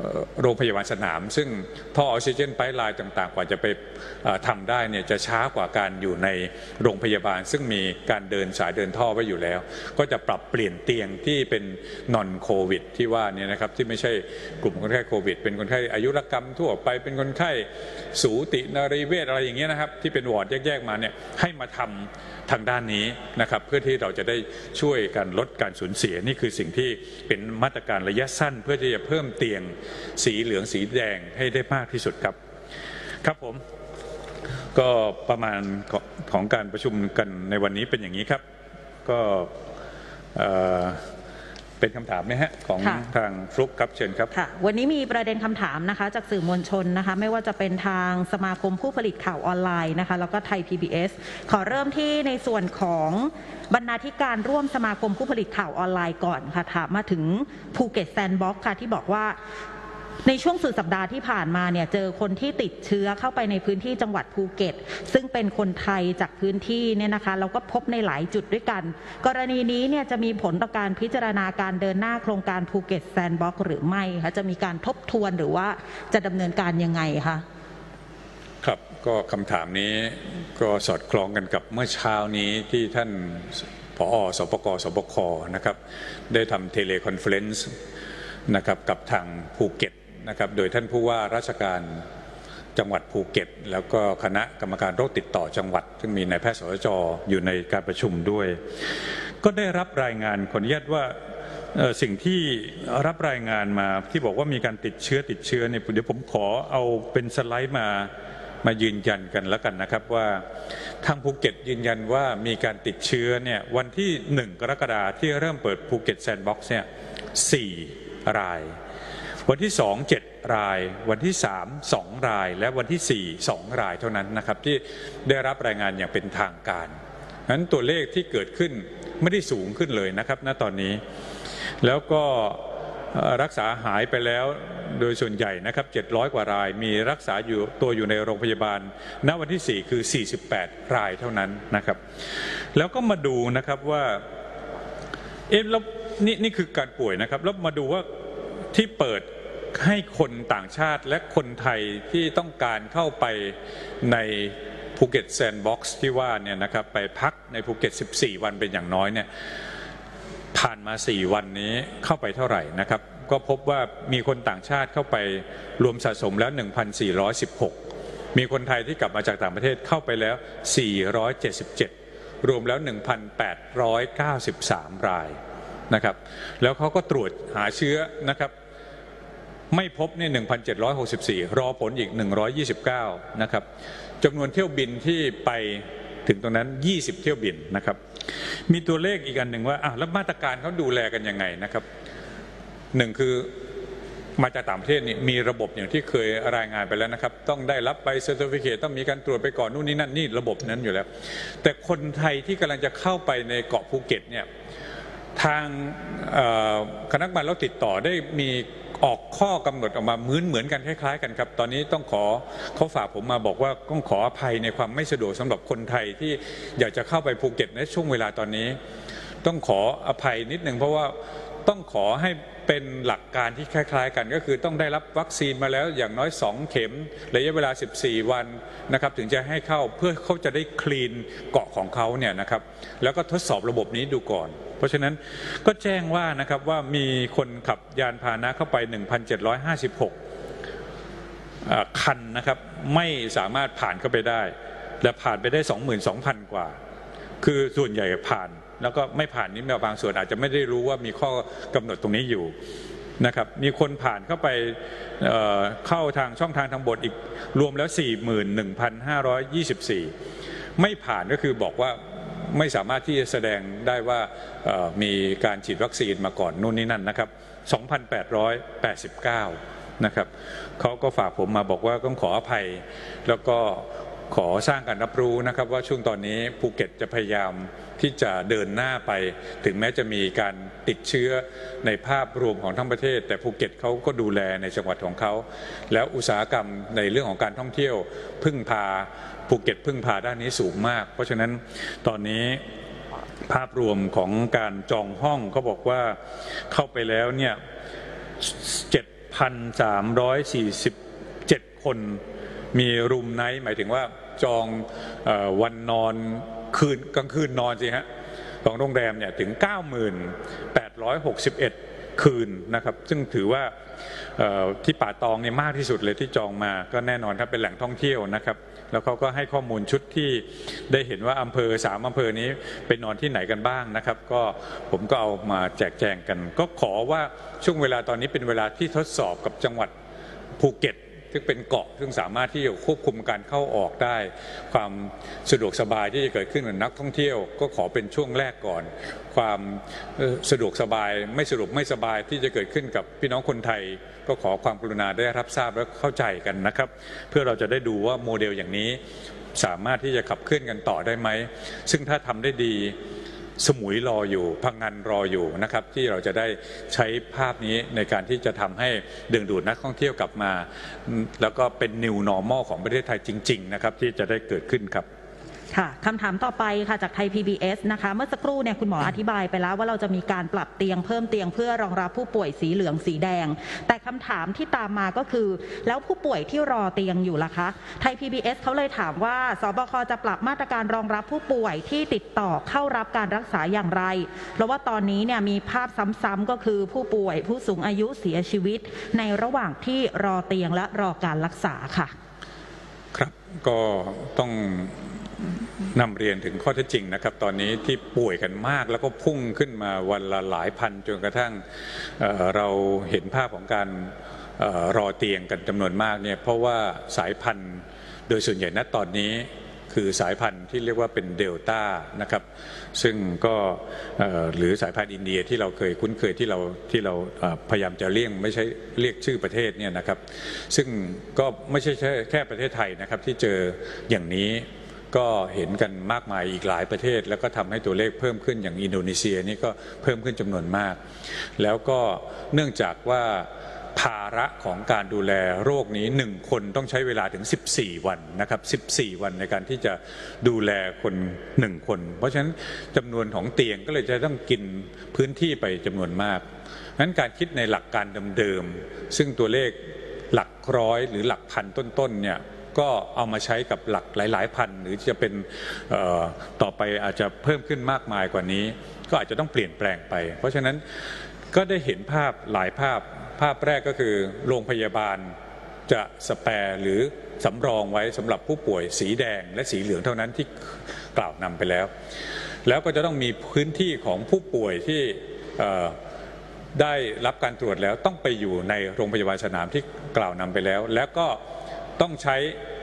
โรงพยาบาลสนามซึ่งท่อออกซิเจนไพป์ไลน์ต่างๆกว่าจะไปทำได้เนี่ยจะช้ากว่าการอยู่ในโรงพยาบาลซึ่งมีการเดินสายเดินท่อไว้อยู่แล้วก็จะปรับเปลี่ยนเตียงที่เป็นนอนโควิดที่ว่านี่นะครับที่ไม่ใช่กลุ่มคนไข้โควิดเป็นคนไข้อายุรกรรมทั่วไปเป็นคนไข้สูตินรีเวชอะไรอย่างเงี้ยนะครับที่เป็นวอร์ดแยกๆมาเนี่ยให้มาทำทางด้านนี้นะครับเพื่อที่เราจะได้ช่วยกันลดการสูญเสียนี่คือสิ่งที่เป็นมาตรการระยะสั้นเพื่อที่จะเพิ่มเตียงสีเหลืองสีแดงให้ได้มากที่สุดครับครับผมก็ประมาณของการประชุมกันในวันนี้เป็นอย่างนี้ครับก็เป็นคำถามไหมฮะของทางฟลุ๊กครับเชิญครับค่ะวันนี้มีประเด็นคำถามนะคะจากสื่อมวลชนนะคะไม่ว่าจะเป็นทางสมาคมผู้ผลิตข่าวออนไลน์นะคะแล้วก็ไทย พี บี เอส ขอเริ่มที่ในส่วนของบรรณาธิการร่วมสมาคมผู้ผลิตข่าวออนไลน์ก่อนค่ะถามมาถึงภูเก็ตแซนด์บ็อกซ์ค่ะที่บอกว่าในช่วงสุดสัปดาห์ที่ผ่านมาเนี่ยเจอคนที่ติดเชื้อเข้าไปในพื้นที่จังหวัดภูเก็ตซึ่งเป็นคนไทยจากพื้นที่เนี่ยนะคะเราก็พบในหลายจุดด้วยกันกรณีนี้เนี่ยจะมีผลต่อการพิจารณาการเดินหน้าโครงการภูเก็ตแซนด์บ็อกซ์หรือไม่คะจะมีการทบทวนหรือว่าจะดำเนินการยังไงคะครับก็คำถามนี้ก็สอดคล้องกันกับเมื่อเช้านี้ที่ท่านผอ.สปก.สบค.นะครับได้ทำเทเลคอนเฟอเรนซ์นะครับกับทางภูเก็ตนะครับโดยท่านผู้ว่าราชการจังหวัดภูเก็ตแล้วก็คณะกรรมการโรคติดต่อจังหวัดซึ่งมีนายแพทย์สจ.อยู่ในการประชุมด้วยก็ได้รับรายงานขออนุญาตว่าสิ่งที่รับรายงานมาที่บอกว่ามีการติดเชื้อติดเชื้อเนี่ยเดี๋ยวผมขอเอาเป็นสไลด์มามายืนยันกันแล้วกันนะครับว่าทางภูเก็ตยืนยันว่ามีการติดเชื้อเนี่ยวันที่หนึ่งกรกฎาคมที่เริ่มเปิดภูเก็ตแซนด์บ็อกซ์เนี่ยสี่รายวันที่สอง เจ็ดรายวันที่สาม สองรายและวันที่สี่ สองรายเท่านั้นนะครับที่ได้รับรายงานอย่างเป็นทางการนั้นตัวเลขที่เกิดขึ้นไม่ได้สูงขึ้นเลยนะครับณตอนนี้แล้วก็รักษาหายไปแล้วโดยส่วนใหญ่นะครับเจ็ดร้อยกว่ารายมีรักษาอยู่ตัวอยู่ในโรงพยาบาลณวันที่สี่คือสี่สิบแปดรายเท่านั้นนะครับแล้วก็มาดูนะครับว่าเอ๊ะแล้วนี่นี่คือการป่วยนะครับแล้วมาดูว่าที่เปิดให้คนต่างชาติและคนไทยที่ต้องการเข้าไปในภูเก็ตแซนด์บ็อกซ์ที่ว่าเนี่ยนะครับไปพักในภูเก็ตสิบสี่วันเป็นอย่างน้อยเนี่ยผ่านมาสี่วันนี้เข้าไปเท่าไหร่นะครับก็พบว่ามีคนต่างชาติเข้าไปรวมสะสมแล้ว หนึ่งพันสี่ร้อยสิบหก มีคนไทยที่กลับมาจากต่างประเทศเข้าไปแล้วสี่ร้อยเจ็ดสิบเจ็ดรวมแล้ว หนึ่งพันแปดร้อยเก้าสิบสาม รายนะครับแล้วเขาก็ตรวจหาเชื้อนะครับไม่พบเนี่ย หนึ่งพันเจ็ดร้อยหกสิบสี่ รอผลอีกหนึ่งร้อยยี่สิบเก้านะครับจำนวนเที่ยวบินที่ไปถึงตรงนั้นยี่สิบเที่ยวบินนะครับมีตัวเลขอีกอันหนึ่งว่าอ่ะแล้วมาตรการเขาดูแลกันยังไงนะครับหนึ่งคือมาจากต่างประเทศนี่มีระบบอย่างที่เคยรายงานไปแล้วนะครับต้องได้รับใบเซอร์ติฟิเคตต้องมีการตรวจไปก่อนนู่นนี่นั่นนี่ระบบนั้นอยู่แล้วแต่คนไทยที่กำลังจะเข้าไปในเกาะภูเก็ตเนี่ยทางคณะกรรมการโรคติดต่อได้มีออกข้อกำหนดออกมาเหมือนเหมือนกันคล้ายๆกันครับตอนนี้ต้องขอเขาฝากผมมาบอกว่าต้องขออภัยในความไม่สะดวกสำหรับคนไทยที่อยากจะเข้าไปภูเก็ตในช่วงเวลาตอนนี้ต้องขออภัยนิดนึงเพราะว่าต้องขอให้เป็นหลักการที่คล้ายๆกันก็คือต้องได้รับวัคซีนมาแล้วอย่างน้อยสองเข็มระยะเวลาสิบสี่วันนะครับถึงจะให้เข้าเพื่อเขาจะได้คลีนเกาะของเขาเนี่ยนะครับแล้วก็ทดสอบระบบนี้ดูก่อนเพราะฉะนั้นก็แจ้งว่านะครับว่ามีคนขับยานพาหนะเข้าไป หนึ่งพันเจ็ดร้อยห้าสิบหก คันนะครับไม่สามารถผ่านเข้าไปได้และผ่านไปได้ สองหมื่นสองพัน กว่าคือส่วนใหญ่ผ่านแล้วก็ไม่ผ่านนี่บางส่วนอาจจะไม่ได้รู้ว่ามีข้อกำหนดตรงนี้อยู่นะครับมีคนผ่านเข้าไป เอ่อ เข้าทางช่องทางทางบกอีกรวมแล้ว สี่หมื่นหนึ่งพันห้าร้อยยี่สิบสี่ ไม่ผ่านก็คือบอกว่าไม่สามารถที่จะแสดงได้ว่ามีการฉีดวัคซีนมาก่อนนู่นนี่นั่นนะครับ สองพันแปดร้อยแปดสิบเก้า นะครับเขาก็ฝากผมมาบอกว่าต้องขออภัยแล้วก็ขอสร้างการรับรู้นะครับว่าช่วงตอนนี้ภูเก็ตจะพยายามที่จะเดินหน้าไปถึงแม้จะมีการติดเชื้อในภาพรวมของทั้งประเทศแต่ภูเก็ตเขาก็ดูแลในจังหวัดของเขาแล้วอุตสาหกรรมในเรื่องของการท่องเที่ยวพึ่งพาภูเก็ตพึ่งพาด้านนี้สูงมากเพราะฉะนั้นตอนนี้ภาพรวมของการจองห้องเขาบอกว่าเข้าไปแล้วเนี่ย เจ็ดพัพันสามร้อยสี่สิบเจ็ดคนมีรูมไนท์หมายถึงว่าจองเอ่อวันนอนคืนกลางคืนนอนสิฮะของโรงแรมเนี่ยถึง เก้าหมื่นแปดร้อยหกสิบเอ็ด คืนนะครับซึ่งถือว่าที่ป่าตองเนี่ยมากที่สุดเลยที่จองมาก็แน่นอนครับเป็นแหล่งท่องเที่ยวนะครับแล้วเขาก็ให้ข้อมูลชุดที่ได้เห็นว่าอำเภอสามอำเภอนี้ไปนอนที่ไหนกันบ้างนะครับก็ผมก็เอามาแจกแจงกันก็ขอว่าช่วงเวลาตอนนี้เป็นเวลาที่ทดสอบกับจังหวัดภูเก็ตซึ่งเป็นเกาะซึ่งสามารถที่จะควบคุมการเข้าออกได้ความสะดวกสบายที่จะเกิดขึ้นกับนักท่องเที่ยวก็ขอเป็นช่วงแรกก่อนความสะดวกสบายไม่สะดวกไม่สบายที่จะเกิดขึ้นกับพี่น้องคนไทยก็ขอความกรุณาได้รับทราบและเข้าใจกันนะครับเพื่อเราจะได้ดูว่าโมเดลอย่างนี้สามารถที่จะขับเคลื่อนกันต่อได้ไหมซึ่งถ้าทำได้ดีสมุยรออยู่พังงานรออยู่นะครับที่เราจะได้ใช้ภาพนี้ในการที่จะทำให้ดึงดูดนักท่องเที่ยวกลับมาแล้วก็เป็น New Normal ของประเทศไทยจริงๆนะครับที่จะได้เกิดขึ้นครับค่ะคำถามต่อไปค่ะจากไทย พี บี เอส นะคะเมื่อสักครู่เนี่ยคุณหมออธิบายไปแล้วว่าเราจะมีการปรับเตียงเพิ่มเตียงเพื่อรองรับผู้ป่วยสีเหลืองสีแดงแต่คำถามที่ตามมาก็คือแล้วผู้ป่วยที่รอเตียงอยู่ล่ะคะไทย พี บี เอส เขาเลยถามว่าสบคจะปรับมาตรการรองรับผู้ป่วยที่ติดต่อเข้ารับการรักษาอย่างไรเพราะว่าตอนนี้เนี่ยมีภาพซ้ำๆก็คือผู้ป่วยผู้สูงอายุเสียชีวิตในระหว่างที่รอเตียงและรอการรักษาค่ะครับก็ต้องนำเรียนถึงข้อเท็จจริงนะครับตอนนี้ที่ป่วยกันมากแล้วก็พุ่งขึ้นมาวันละหลายพันจนกระทั่ง เอ่อ เราเห็นภาพของการเอ่อรอเตียงกันจำนวนมากเนี่ยเพราะว่าสายพันธุ์โดยส่วนใหญ่ณตอนนี้คือสายพันธุ์ที่เรียกว่าเป็นเดลต้านะครับซึ่งก็หรือสายพันธุ์อินเดียที่เราเคยคุ้นเคยที่เราที่เราพยายามจะเลี่ยงไม่ใช่เรียกชื่อประเทศเนี่ยนะครับซึ่งก็ไม่ใช่แค่ประเทศไทยนะครับที่เจออย่างนี้ก็เห็นกันมากมายอีกหลายประเทศแล้วก็ทำให้ตัวเลขเพิ่มขึ้นอย่างอินโดนีเซียนี่ก็เพิ่มขึ้นจำนวนมากแล้วก็เนื่องจากว่าภาระของการดูแลโรคนี้หนึ่งคนต้องใช้เวลาถึงสิบสี่วันนะครับสิบสี่วันในการที่จะดูแลคนหนึ่งคนเพราะฉะนั้นจำนวนของเตียงก็เลยจะต้องกินพื้นที่ไปจำนวนมากนั้นการคิดในหลักการเดิมๆซึ่งตัวเลขหลักร้อยหรือหลักพันต้นๆเนี่ยก็เอามาใช้กับหลักหลายๆพันหรือจะเป็นต่อไปอาจจะเพิ่มขึ้นมากมายกว่านี้ก็อาจจะต้องเปลี่ยนแปลงไปเพราะฉะนั้นก็ได้เห็นภาพหลายภาพภาพแรกก็คือโรงพยาบาลจะสแปร์หรือสำรองไว้สำหรับผู้ป่วยสีแดงและสีเหลืองเท่านั้นที่กล่าวนำไปแล้วแล้วก็จะต้องมีพื้นที่ของผู้ป่วยที่ได้รับการตรวจแล้วต้องไปอยู่ในโรงพยาบาลสนามที่กล่าวนำไปแล้วแล้วก็ต้องใช้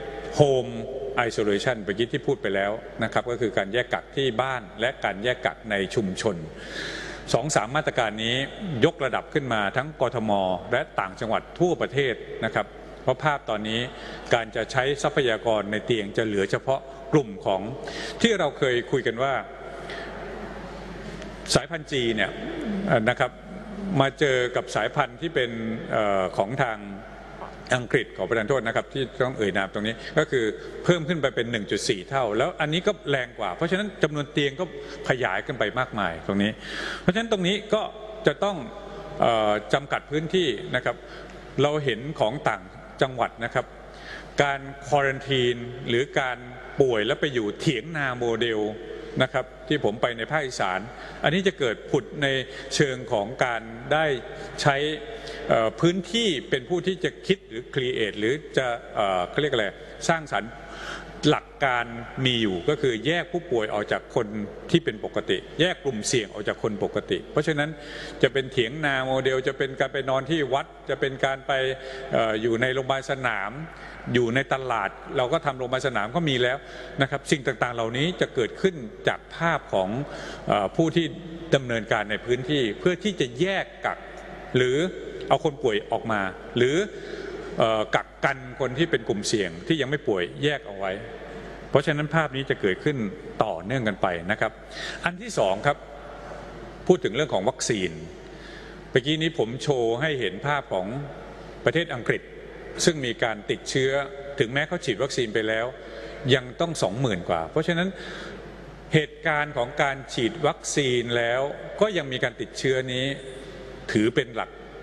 Home Isolation เมื่อกี้ที่พูดไปแล้วนะครับก็คือการแยกกักที่บ้านและการแยกกักในชุมชนสองสามมาตรการนี้ยกระดับขึ้นมาทั้งกทมและต่างจังหวัดทั่วประเทศนะครับเพราะภาพตอนนี้การจะใช้ทรัพยากรในเตียงจะเหลือเฉพาะกลุ่มของที่เราเคยคุยกันว่าสายพันธุ์จีเนี่ยนะครับมาเจอกับสายพันธุ์ที่เป็นของทางอังกฤษขอประทานโทษนะครับที่ต้องเอ่ยนามตรงนี้ก็คือเพิ่มขึ้นไปเป็น หนึ่งจุดสี่ เท่าแล้วอันนี้ก็แรงกว่าเพราะฉะนั้นจำนวนเตียงก็ขยายขึ้นไปมากมายตรงนี้เพราะฉะนั้นตรงนี้ก็จะต้องเอ่อจำกัดพื้นที่นะครับเราเห็นของต่างจังหวัดนะครับการควอรันทีนหรือการป่วยแล้วไปอยู่เถียงนาโมเดลนะครับที่ผมไปในภาคอีสานอันนี้จะเกิดผุดในเชิงของการได้ใช้พื้นที่เป็นผู้ที่จะคิดหรือครีเอทหรือจะเขาเรียกอะไรสร้างสรรค์หลักการมีอยู่ก็คือแยกผู้ป่วยออกจากคนที่เป็นปกติแยกกลุ่มเสี่ยงออกจากคนปกติเพราะฉะนั้นจะเป็นเถียงนาโมเดลจะเป็นการไปนอนที่วัดจะเป็นการไป อ, อยู่ในโรงพยาบาลสนามอยู่ในตลาดเราก็ทำโรงพยาบาลสนามก็มีแล้วนะครับสิ่งต่างๆเหล่านี้จะเกิดขึ้นจากภาพของอผู้ที่ดำเนินการในพื้นที่เพื่อที่จะแยกกักหรือเอาคนป่วยออกมาหรือกักกันคนที่เป็นกลุ่มเสี่ยงที่ยังไม่ป่วยแยกเอาไว้เพราะฉะนั้นภาพนี้จะเกิดขึ้นต่อเนื่องกันไปนะครับอันที่สองครับพูดถึงเรื่องของวัคซีนเมื่อกี้นี้ผมโชว์ให้เห็นภาพของประเทศอังกฤษซึ่งมีการติดเชื้อถึงแม้เขาฉีดวัคซีนไปแล้วยังต้อง สองหมื่น กว่าเพราะฉะนั้นเหตุการณ์ของการฉีดวัคซีนแล้วก็ยังมีการติดเชื้อนี้ถือเป็นหลัก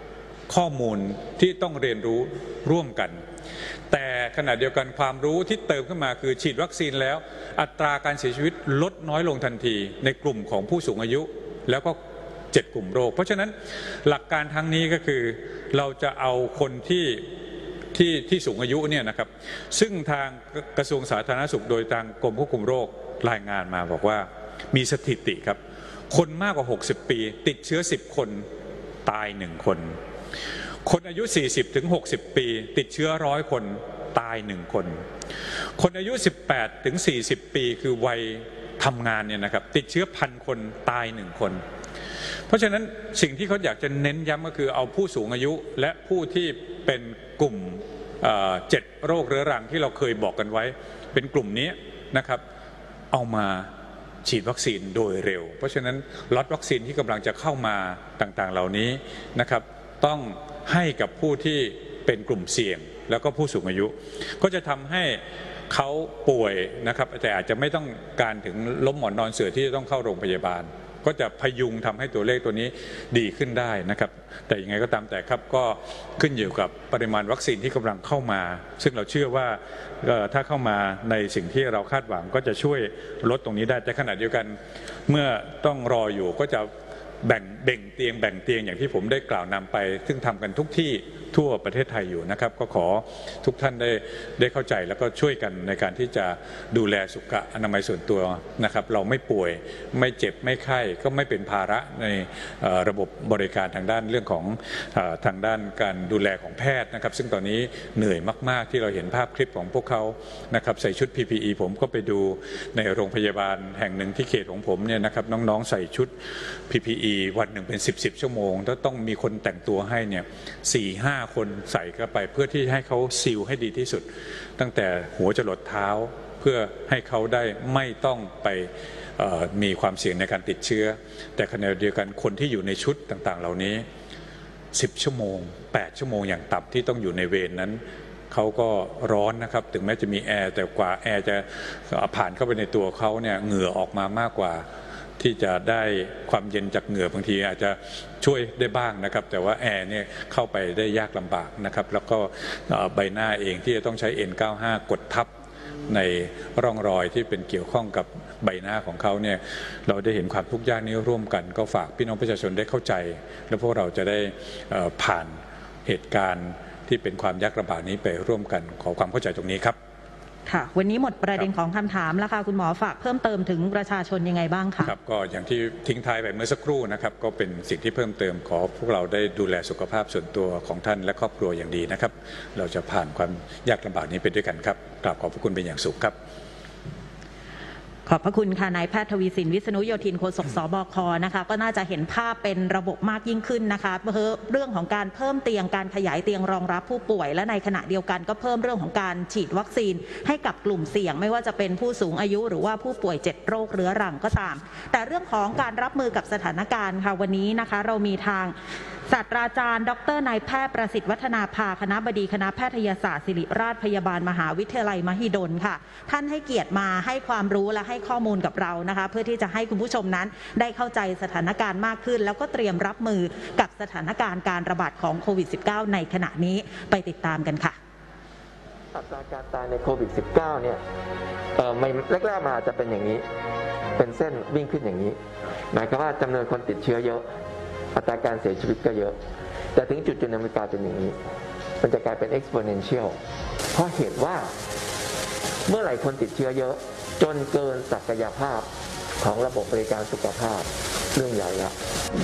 ข้อมูลที่ต้องเรียนรู้ร่วมกันแต่ขณะเดียวกันความรู้ที่เติมขึ้นมาคือฉีดวัคซีนแล้วอัตราการเสียชีวิตลดน้อยลงทันทีในกลุ่มของผู้สูงอายุแล้วก็เจ็ดกลุ่มโรคเพราะฉะนั้นหลักการทั้งนี้ก็คือเราจะเอาคนที่ที่ที่สูงอายุเนี่ยนะครับซึ่งทางกระทรวงสาธารณสุขโดยทางกรมควบคุมโรครายงานมาบอกว่ามีสถิติครับคนมากกว่าหกสิบปีติดเชื้อสิบคนตายหนึ่งคนคนอายุ สี่สิบถึงหกสิบ ปีติดเชื้อร้อยคนตายหนึ่งคนคนอายุ สิบแปดถึงสี่สิบ ปีคือวัยทำงานเนี่ยนะครับติดเชื้อพันคนตายหนึ่งคนเพราะฉะนั้นสิ่งที่เขาอยากจะเน้นย้ำก็คือเอาผู้สูงอายุและผู้ที่เป็นกลุ่มเจ็ดโรคเรื้อรังที่เราเคยบอกกันไว้เป็นกลุ่มนี้นะครับเอามาฉีดวัคซีนโดยเร็วเพราะฉะนั้นล็อตวัคซีนที่กำลังจะเข้ามาต่างๆเหล่านี้นะครับต้องให้กับผู้ที่เป็นกลุ่มเสี่ยงแล้วก็ผู้สูงอายุก็จะทำให้เขาป่วยนะครับแต่อาจจะไม่ต้องการถึงล้มหมอนนอนเสื่อที่จะต้องเข้าโรงพยาบาลก็จะพยุงทำให้ตัวเลขตัวนี้ดีขึ้นได้นะครับแต่ยังไงก็ตามแต่ครับก็ขึ้นอยู่กับปริมาณวัคซีนที่กำลังเข้ามาซึ่งเราเชื่อว่าถ้าเข้ามาในสิ่งที่เราคาดหวังก็จะช่วยลดตรงนี้ได้แต่ขณะเดียวกันเมื่อต้องรออยู่ก็จะแบ่งแบ่งเตียงแบ่งเตียงอย่างที่ผมได้กล่าวนำไปซึ่งทำกันทุกที่ทั่วประเทศไทยอยู่นะครับก็ขอทุกท่านได้ได้เข้าใจแล้วก็ช่วยกันในการที่จะดูแลสุขอนามัยส่วนตัวนะครับเราไม่ป่วยไม่เจ็บไม่ไข้ก็ไม่เป็นภาระในระบบบริการทางด้านเรื่องของทางด้านการดูแลของแพทย์นะครับซึ่งตอนนี้เหนื่อยมากๆที่เราเห็นภาพคลิปของพวกเขานะครับใส่ชุด พี พี อี ผมก็ไปดูในโรงพยาบาลแห่งหนึ่งที่เขตของผมเนี่ยนะครับน้องๆใส่ชุด พี พี อี วันหนึ่งเป็นสิบสิบชั่วโมงแล้วต้องมีคนแต่งตัวให้เนี่ยสี่ห้าคนใส่เข้าไปเพื่อที่ให้เขาซีลให้ดีที่สุดตั้งแต่หัวจรดเท้าเพื่อให้เขาได้ไม่ต้องไปมีความเสี่ยงในการติดเชื้อแต่ขณะเดียวกันคนที่อยู่ในชุดต่างๆเหล่านี้สิบชั่วโมงแปดชั่วโมงอย่างต่ำที่ต้องอยู่ในเวรนั้นเขาก็ร้อนนะครับถึงแม้จะมีแอร์แต่กว่าแอร์จะผ่านเข้าไปในตัวเขาเนี่ยเหงื่อออกมามากกว่าที่จะได้ความเย็นจากเหงื่อบางทีอาจจะช่วยได้บ้างนะครับแต่ว่าแอร์เนี่ยเข้าไปได้ยากลำบากนะครับแล้วก็ใบหน้าเองที่จะต้องใช้ เอ็น เก้าสิบห้า กดทับในร่องรอยที่เป็นเกี่ยวข้องกับใบหน้าของเขาเนี่ยเราได้เห็นความทุกข์ยากนี้ร่วมกันก็ฝากพี่น้องประชาชนได้เข้าใจและพวกเราจะได้ผ่านเหตุการณ์ที่เป็นความยากลำบากนี้ไปร่วมกันขอความเข้าใจตรงนี้ครับค่ะวันนี้หมดประเด็นของคำถามแล้วค่ะคุณหมอฝากเพิ่มเติมถึงประชาชนยังไงบ้างคะครับก็อย่างที่ทิ้งท้ายไปเมื่อสักครู่นะครับก็เป็นสิ่งที่เพิ่มเติมขอพวกเราได้ดูแลสุขภาพส่วนตัวของท่านและครอบครัวอย่างดีนะครับเราจะผ่านความยากลำบากนี้ไปด้วยกันครับกราบขอบพระคุณเป็นอย่างสูงครับขอบพระคุณค่ะนายแพทย์ทวีสินวิษณุโยธินโฆษกสบคนะคะก็น่าจะเห็นภาพเป็นระบบมากยิ่งขึ้นนะคะเรื่องของการเพิ่มเตียงการขยายเตียงรองรับผู้ป่วยและในขณะเดียวกันก็เพิ่มเรื่องของการฉีดวัคซีนให้กับกลุ่มเสี่ยงไม่ว่าจะเป็นผู้สูงอายุหรือว่าผู้ป่วยเจ็ดโรคเรื้อรังก็ตามแต่เรื่องของการรับมือกับสถานการณ์ค่ะวันนี้นะคะเรามีทางศาสตราจารย์ดรนายแพทย์ประสิทธิ์วัฒนาภาคณบดีคณะแพทยศาสตร์ศิริราชพยาบาลมหาวิทยาลัยมหิดลค่ะท่านให้เกียรติมาให้ความรู้และให้ข้อมูลกับเรานะคะเพื่อที่จะให้คุณผู้ชมนั้นได้เข้าใจสถานการณ์มากขึ้นแล้วก็เตรียมรับมือกับสถานการณ์การระบาดของโควิด สิบเก้า ในขณะนี้ไปติดตามกันค่ะอัตราการตายในโควิด สิบเก้า เนี่ยเอ่อไม่แรกๆมาจะเป็นอย่างนี้เป็นเส้นวิ่งขึ้นอย่างนี้หมายความว่าจำนวนคนติดเชื้อเยอะอัตราการเสียชีวิตก็เยอะแต่ถึงจุดจุดหนึ่งมันกลายเป็นอย่างนี้มันจะกลายเป็น exponential เพราะเหตุว่าเมื่อไหร่คนติดเชื้อเยอะจนเกินศักยภาพของระบบบริการสุขภาพเรื่องใหญ่ละ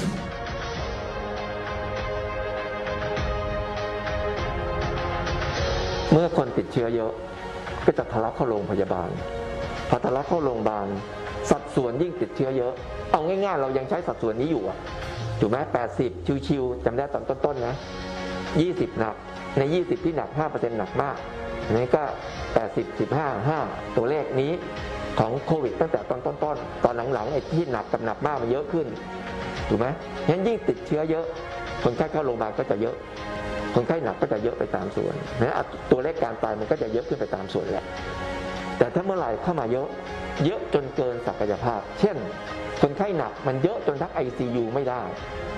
เมื่อคนติดเชื้อเยอะก็จะทะลักเข้าโรงพยาบาลพอทะลักเข้าโรงพยาบาลสัดส่วนยิ่งติดเชื้อเยอะเอาง่ายๆเรายังใช้สัดส่วนนี้อยู่อะถูกไหมแปดสิบชิวๆจำได้ตอนต้นๆนะยี่สิบหนักในยี่สิบที่หนัก ห้าเปอร์เซ็นต์ หนักมากนี่ก็แปดสิบ สิบห้า ห้าตัวเลขนี้ของโควิดตั้งแต่ตอนต้นๆตอนหลังๆไอ้ที่หนักกับหนักมากมันเยอะขึ้นถูกไหมงั้นยิ่งติดเชื้อเยอะคนไข้เข้าโรงพยาบาลก็จะเยอะคนไข้หนักก็จะเยอะไปตามส่วนนะตัวเลขการตายมันก็จะเยอะขึ้นไปตามส่วนแหละแต่ถ้าเมื่อไหร่เข้ามาเยอะเยอะจนเกินศักยภาพเช่นคนไข้หนักมันเยอะจนทัก ไอ ซี ยู ไม่ได้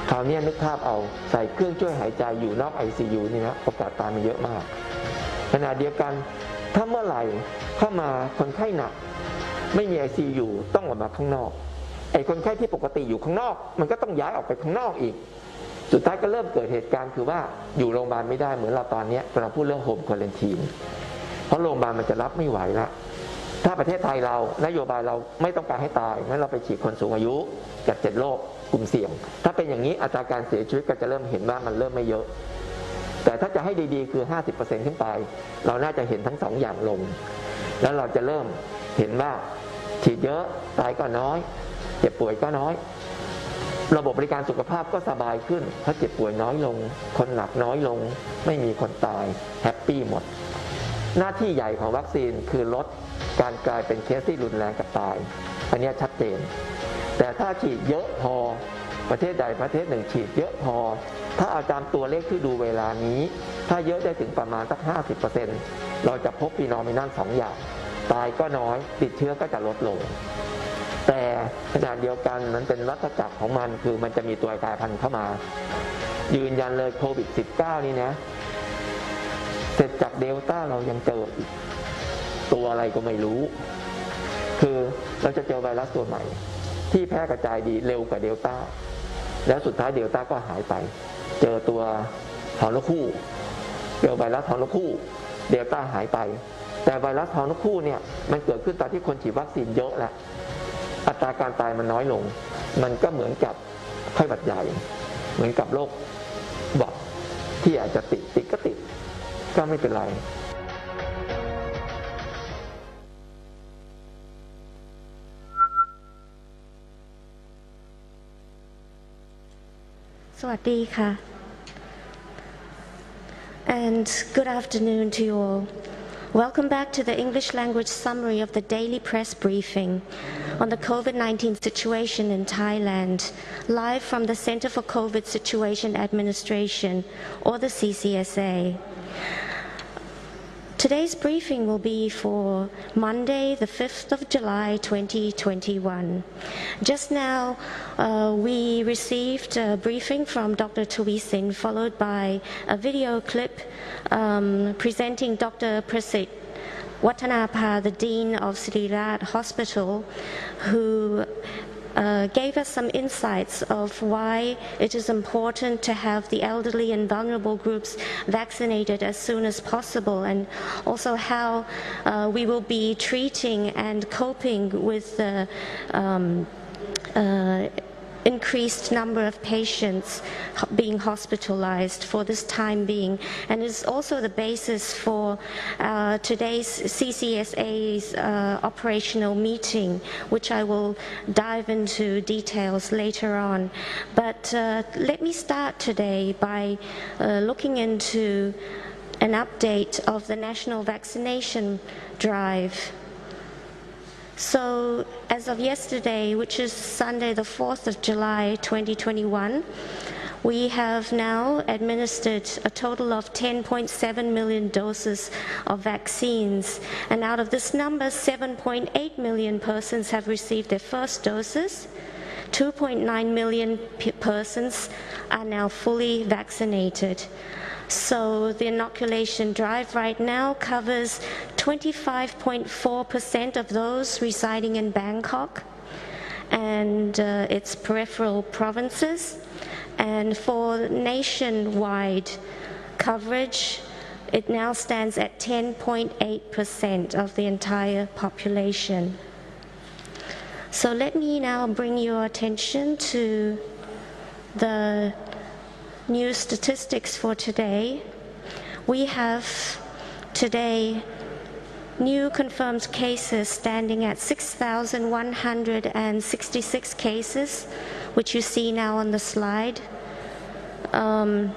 คราวนี้นึกภาพเอาใส่เครื่องช่วยหายใจอยู่นอก ไอ ซี ยู นี่นะโอกาสตายมันเยอะมากขณะเดียวกันถ้าเมื่อไหร่เข้ามาคนไข้หนักไม่มี ไอ ซี ยู ต้องออกมาข้างนอกไอ้คนไข้ที่ปกติอยู่ข้างนอกมันก็ต้องย้ายออกไปข้างนอกอีกสุดท้ายก็เริ่มเกิดเหตุการณ์คือว่าอยู่โรงพยาบาลไม่ได้เหมือนเราตอนนี้เราพูดเรื่องโฮมควอรันทีนเพราะโรงพยาบาลมันจะรับไม่ไหวละถ้าประเทศไทยเรานโยบายเราไม่ต้องการให้ตายงั้นเราไปฉีดคนสูงอายุจากเจ็ดโรคกลุ่มเสี่ยงถ้าเป็นอย่างนี้อัตราการเสียชีวิตก็จะเริ่มเห็นว่ามันเริ่มไม่เยอะแต่ถ้าจะให้ดีๆคือ ห้าสิบเปอร์เซ็นต์ ขึ้นไปเราน่าจะเห็นทั้งสองอย่างลงแล้วเราจะเริ่มเห็นว่าฉีดเยอะตายก็น้อยเจ็บป่วยก็น้อยระบบบริการสุขภาพก็สบายขึ้นเพราะเจ็บป่วยน้อยลงคนหนักน้อยลงไม่มีคนตายแฮปปี้หมดหน้าที่ใหญ่ของวัคซีนคือลดการกลายเป็นเคสที่รุนแรงกับตายอันนี้ชัดเจนแต่ถ้าฉีดเยอะพอประเทศใดประเทศหนึ่งฉีดเยอะพอถ้าเอาตามตัวเลขที่ดูเวลานี้ถ้าเยอะได้ถึงประมาณสัก ห้าสิบเปอร์เซ็นต์ เราจะพบฟีนอมินัลสองอย่างตายก็น้อยติดเชื้อก็จะลดลงแต่ขณะเดียวกันมันเป็นวัฏจักรของมันคือมันจะมีตัวกลายพันธุ์เข้ามายืนยันเลยโควิด สิบเก้า นี่นะเสร็จจากเดลต้าเรายังเจออีกตัวอะไรก็ไม่รู้คือเราจะเจอไวรัสตัวใหม่ที่แพร่กระจายดีเร็วกว่าเดลต้าแล้วสุดท้ายเดลต้าก็หายไปเจอตัวหอนกคู่เจอไวรัสหอนกคู่เดลต้าหายไปแต่ไวรัสหอนกคู่เนี่ยมันเกิดขึ้นตอนที่คนฉีดวัคซีนเยอะแล้วอัตราการตายมันน้อยลงมันก็เหมือนกับไข้หวัดใหญ่เหมือนกับโรคหวัดที่อาจจะติดติดก็ติดก็ไม่เป็นไรสวัสดีค่ะ and good afternoon to you all. Welcome back to the English language summary of the daily press briefing on the COVID nineteen situation in Thailand, live from the Center for COVID Situation Administration, or the C C S A. Today's briefing will be for Monday, the fifth of July, twenty twenty-one. Just now, uh, we received a briefing from Doctor Thawi Sin, followed by a video clip um, presenting Doctor Prasit Watanapa, the Dean of Siriraj Hospital, who Uh, gave us some insights of why it is important to have the elderly and vulnerable groups vaccinated as soon as possible, and also how uh, we will be treating and coping with the um, uh, increased number of patients being hospitalized for this time being, and is also the basis for uh, today's C C S A's uh, operational meeting, which I will dive into details later on. But uh, let me start today by uh, looking into an update of the national vaccination drive. So, as of yesterday, which is Sunday the fourth of July twenty twenty-one, we have now administered a total of ten point seven million doses of vaccines, and out of this number, seven point eight million persons have received their first doses. two point nine million persons are now fully vaccinated. So the inoculation drive right now covers twenty-five point four percent of those residing in Bangkok and uh, its peripheral provinces. And for nationwide coverage, it now stands at ten point eight percent of the entire population. So let me now bring your attention to the new statistics for today. We have today new confirmed cases standing at six thousand one hundred sixty-six cases, which you see now on the slide. Um,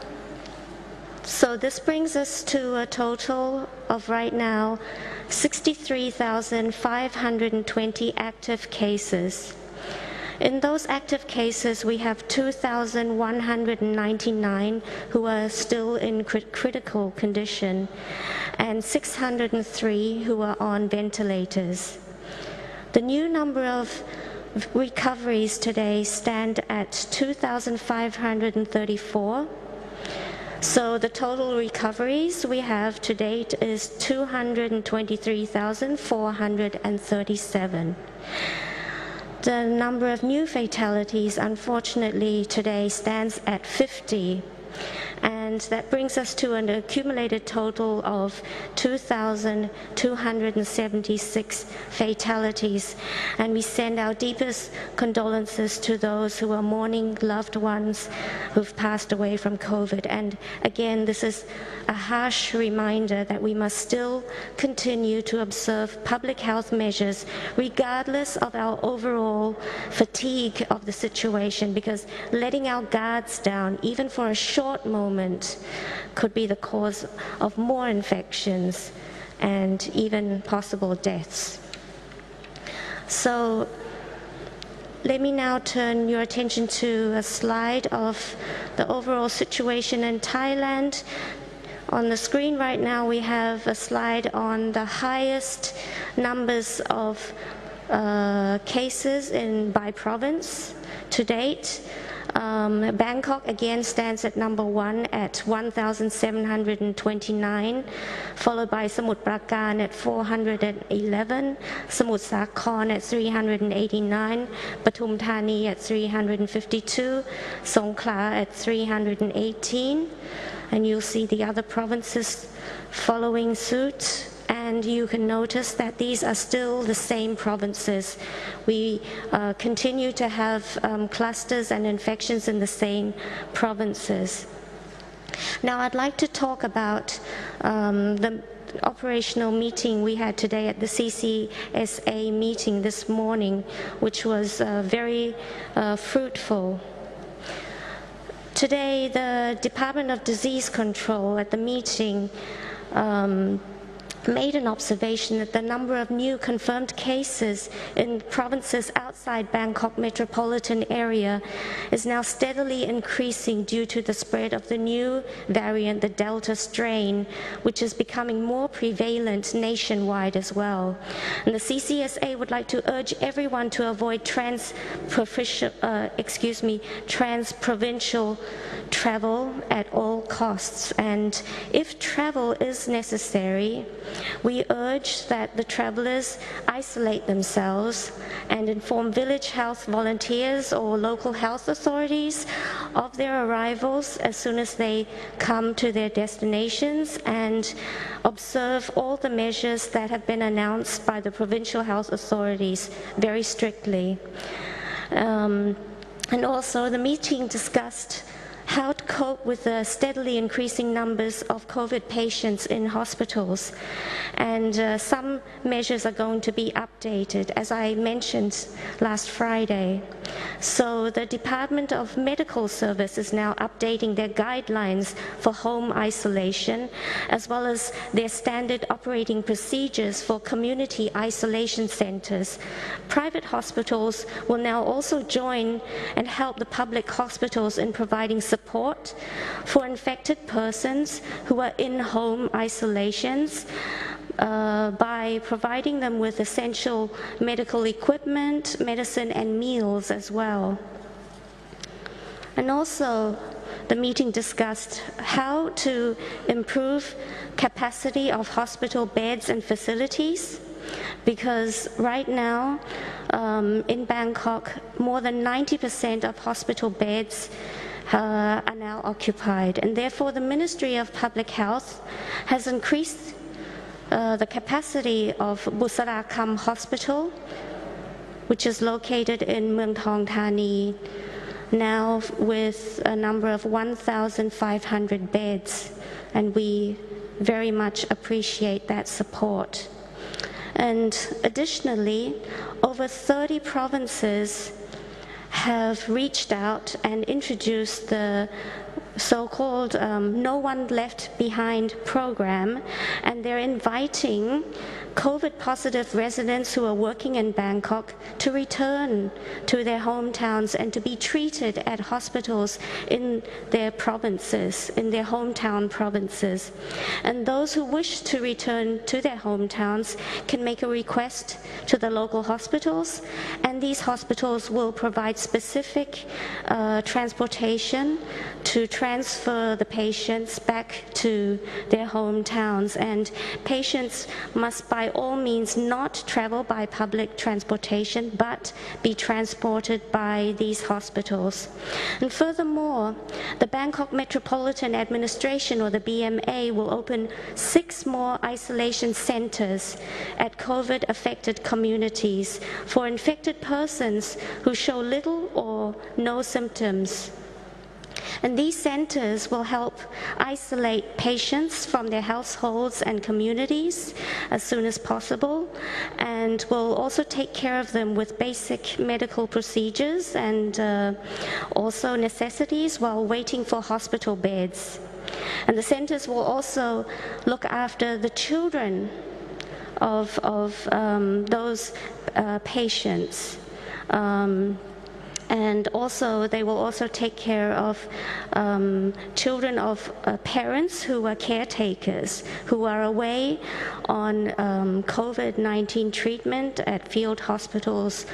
so this brings us to a total of right now sixty-three thousand five hundred twenty active cases. In those active cases, we have two thousand one hundred ninety-nine who are still in crit critical condition and six hundred three who are on ventilators. The new number of recoveries today stand at two thousand five hundred thirty-four. So the total recoveries we have to date is two hundred twenty-three thousand four hundred thirty-seven. The number of new fatalities, unfortunately, today stands at fifty. And that brings us to an accumulated total of two thousand two hundred seventy-six fatalities. And we send our deepest condolences to those who are mourning loved ones who've passed away from COVID. And again, this is a harsh reminder that we must still continue to observe public health measures regardless of our overall fatigue of the situation, because letting our guards down, even for a short moment, could be the cause of more infections and even possible deaths. So let me now turn your attention to a slide of the overall situation in Thailand. On the screen right now we have a slide on the highest numbers of uh, cases in by province to date. Um, Bangkok again stands at number one at one thousand seven hundred twenty-nine, followed by Samut Prakan at four hundred eleven, Samut Sakhon at three hundred eighty-nine, Pathum Thani at three hundred fifty-two, Songkhla at three hundred eighteen, and you'll see the other provinces following suit. And you can notice that these are still the same provinces. We uh, continue to have um, clusters and infections in the same provinces. Now I'd like to talk about um, the operational meeting we had today at the C C S A meeting this morning, which was uh, very uh, fruitful. Today, the Department of Disease Control at the meeting um, made an observation that the number of new confirmed cases in provinces outside Bangkok metropolitan area is now steadily increasing due to the spread of the new variant, the Delta strain, which is becoming more prevalent nationwide as well. And the C C S A would like to urge everyone to avoid trans uh, excuse me, trans-provincial travel at all costs. And if travel is necessary, we urge that the travelers isolate themselves and inform village health volunteers or local health authorities of their arrivals as soon as they come to their destinations, and observe all the measures that have been announced by the provincial health authorities very strictly. Um, and also the meeting discussed how to cope with the steadily increasing numbers of COVID patients in hospitals. And uh, some measures are going to be updated, as I mentioned last Friday. So the Department of Medical Service is now updating their guidelines for home isolation, as well as their standard operating procedures for community isolation centers. Private hospitals will now also join and help the public hospitals in providing support for infected persons who are in home isolations uh, by providing them with essential medical equipment, medicine, and meals as well. And also, the meeting discussed how to improve capacity of hospital beds and facilities, because right now um, in Bangkok, more than ninety percent of hospital beds Uh, are now occupied, and therefore the Ministry of Public Health has increased uh, the capacity of Busarakam Hospital, which is located in Mueang Thong Thani, now with a number of one thousand five hundred beds, and we very much appreciate that support. And additionally, over thirty provinces have reached out and introduced the so-called um, No One Left Behind program, and they're inviting COVID-positive residents who are working in Bangkok to return to their hometowns and to be treated at hospitals in their provinces, in their hometown provinces. And those who wish to return to their hometowns can make a request to the local hospitals, and these hospitals will provide specific uh, transportation to transfer the patients back to their hometowns. And patients must by all means not travel by public transportation, but be transported by these hospitals. And furthermore, the Bangkok Metropolitan Administration, or the B M A, will open six more isolation centers at COVID-affected communities for infected persons who show little or no symptoms. And these centers will help isolate patients from their households and communities as soon as possible, and will also take care of them with basic medical procedures and uh, also necessities while waiting for hospital beds. And the centers will also look after the children of, of um, those uh, patients. Um, And also, they will also take care of um, children of uh, parents who are caretakers, who are away on um, COVID nineteen treatment at field hospitals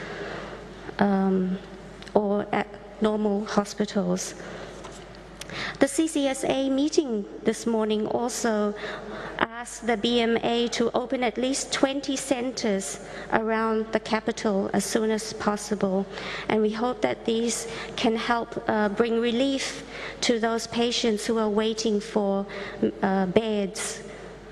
um, or at normal hospitals. The C C S A meeting this morning also asked the B M A to open at least twenty centers around the capital as soon as possible. And we hope that these can help uh, bring relief to those patients who are waiting for uh, beds.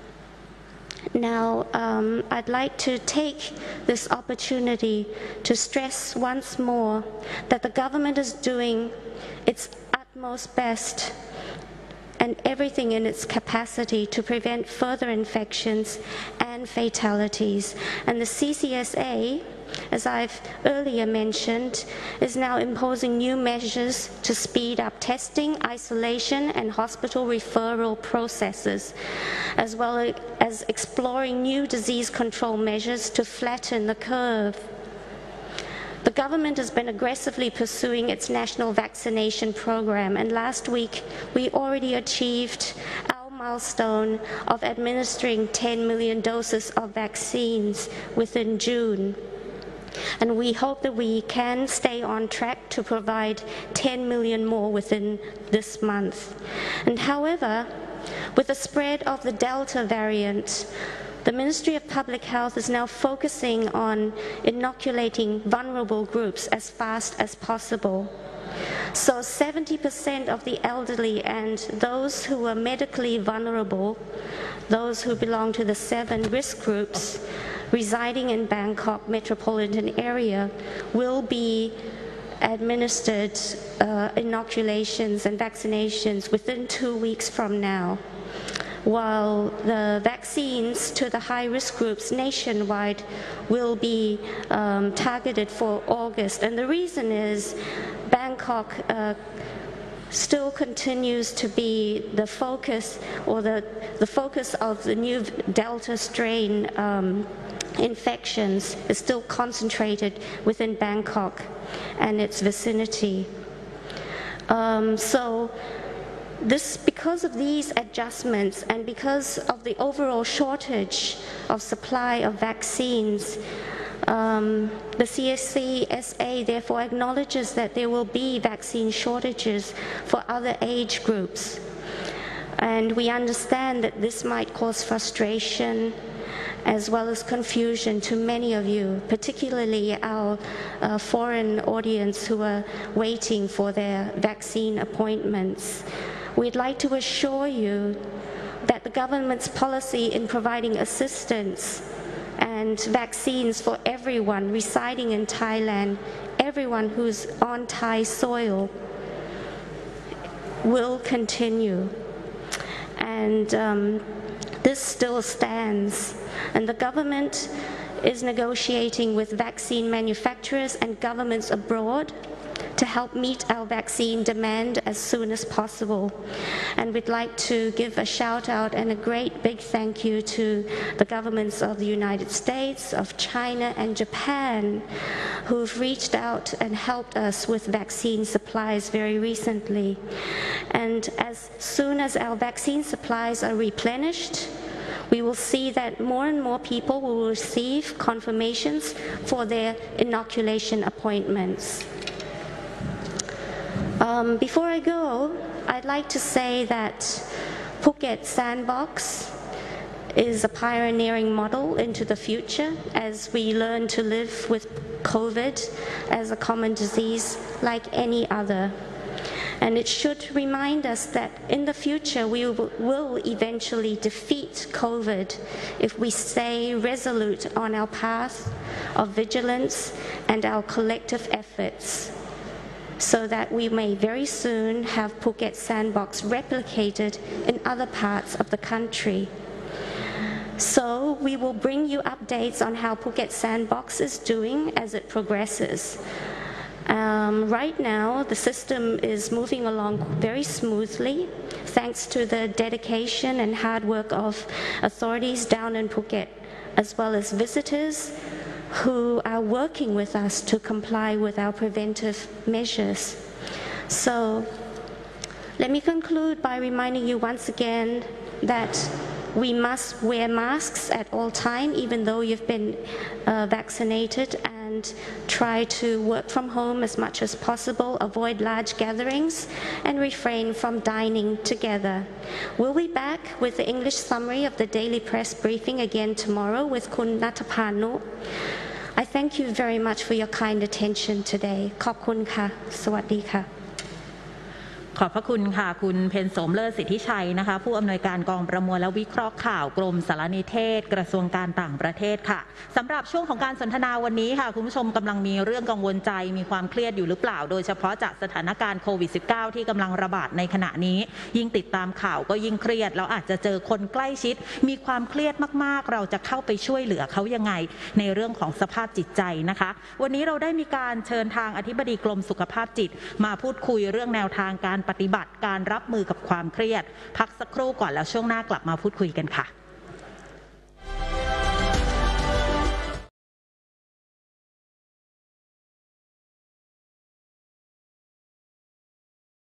Now, um, I'd like to take this opportunity to stress once more that the government is doing its utmost best and everything in its capacity to prevent further infections and fatalities. And the C C S A, as I've earlier mentioned, is now imposing new measures to speed up testing, isolation, and hospital referral processes, as well as exploring new disease control measures to flatten the curve. The government has been aggressively pursuing its national vaccination program, and last week we already achieved our milestone of administering ten million doses of vaccines within June. And we hope that we can stay on track to provide ten million more within this month. And however, with the spread of the Delta variant, the Ministry of Public Health is now focusing on inoculating vulnerable groups as fast as possible. So seventy percent of the elderly and those who are medically vulnerable, those who belong to the seven risk groups residing in Bangkok metropolitan area, will be administered uh, inoculations and vaccinations within two weeks from now, while the vaccines to the high-risk groups nationwide will be um, targeted for August. And the reason is Bangkok uh, still continues to be the focus or the, the focus of the new Delta strain um, infections is still concentrated within Bangkok and its vicinity. Um, so This, because of these adjustments and because of the overall shortage of supply of vaccines, um, the C C S A therefore acknowledges that there will be vaccine shortages for other age groups. And we understand that this might cause frustration as well as confusion to many of you, particularly our uh, foreign audience who are waiting for their vaccine appointments. We'd like to assure you that the government's policy in providing assistance and vaccines for everyone residing in Thailand, everyone who's on Thai soil, will continue. And um, this still stands. And the government is negotiating with vaccine manufacturers and governments abroad to help meet our vaccine demand as soon as possible. And we'd like to give a shout out and a great big thank you to the governments of the United States, of China and Japan, who've reached out and helped us with vaccine supplies very recently. And as soon as our vaccine supplies are replenished, we will see that more and more people will receive confirmations for their inoculation appointments. Um, before I go, I'd like to say that Phuket Sandbox is a pioneering model into the future as we learn to live with COVID as a common disease like any other. And it should remind us that in the future we will eventually defeat COVID if we stay resolute on our path of vigilance and our collective efforts, so that we may very soon have Phuket Sandbox replicated in other parts of the country. So we will bring you updates on how Phuket Sandbox is doing as it progresses. Um, right now, the system is moving along very smoothly, thanks to the dedication and hard work of authorities down in Phuket, as well as visitors who are working with us to comply with our preventive measures. So let me conclude by reminding you once again that we must wear masks at all time, even though you've been uh, vaccinated, and try to work from home as much as possible, avoid large gatherings, and refrain from dining together. We'll be back with the English summary of the daily press briefing again tomorrow with Kun Natapanu. I thank you very much for your kind attention today. ขอบคุณค่ะ สวัสดีค่ะขอบพระคุณค่ะคุณเพ็ญโสมเลิศสิทธิชัยนะคะผู้อำนวยการกองประมวลและวิเคราะห์ข่าวกรมสารนิเทศกระทรวงการต่างประเทศค่ะสำหรับช่วงของการสนทนาวันนี้ค่ะคุณผู้ชมกำลังมีเรื่องกังวลใจมีความเครียดอยู่หรือเปล่าโดยเฉพาะจากสถานการณ์โควิด สิบเก้า ที่กำลังระบาดในขณะนี้ยิ่งติดตามข่าวก็ยิ่งเครียดแล้วอาจจะเจอคนใกล้ชิดมีความเครียดมากๆเราจะเข้าไปช่วยเหลือเขายังไงในเรื่องของสภาพจิตใจนะคะวันนี้เราได้มีการเชิญทางอธิบดีกรมสุขภาพจิตมาพูดคุยเรื่องแนวทางการปฏิบัติการรับมือกับความเครียดพักสักครู่ก่อนแล้วช่วงหน้ากลับมาพูดคุยกันค่ะ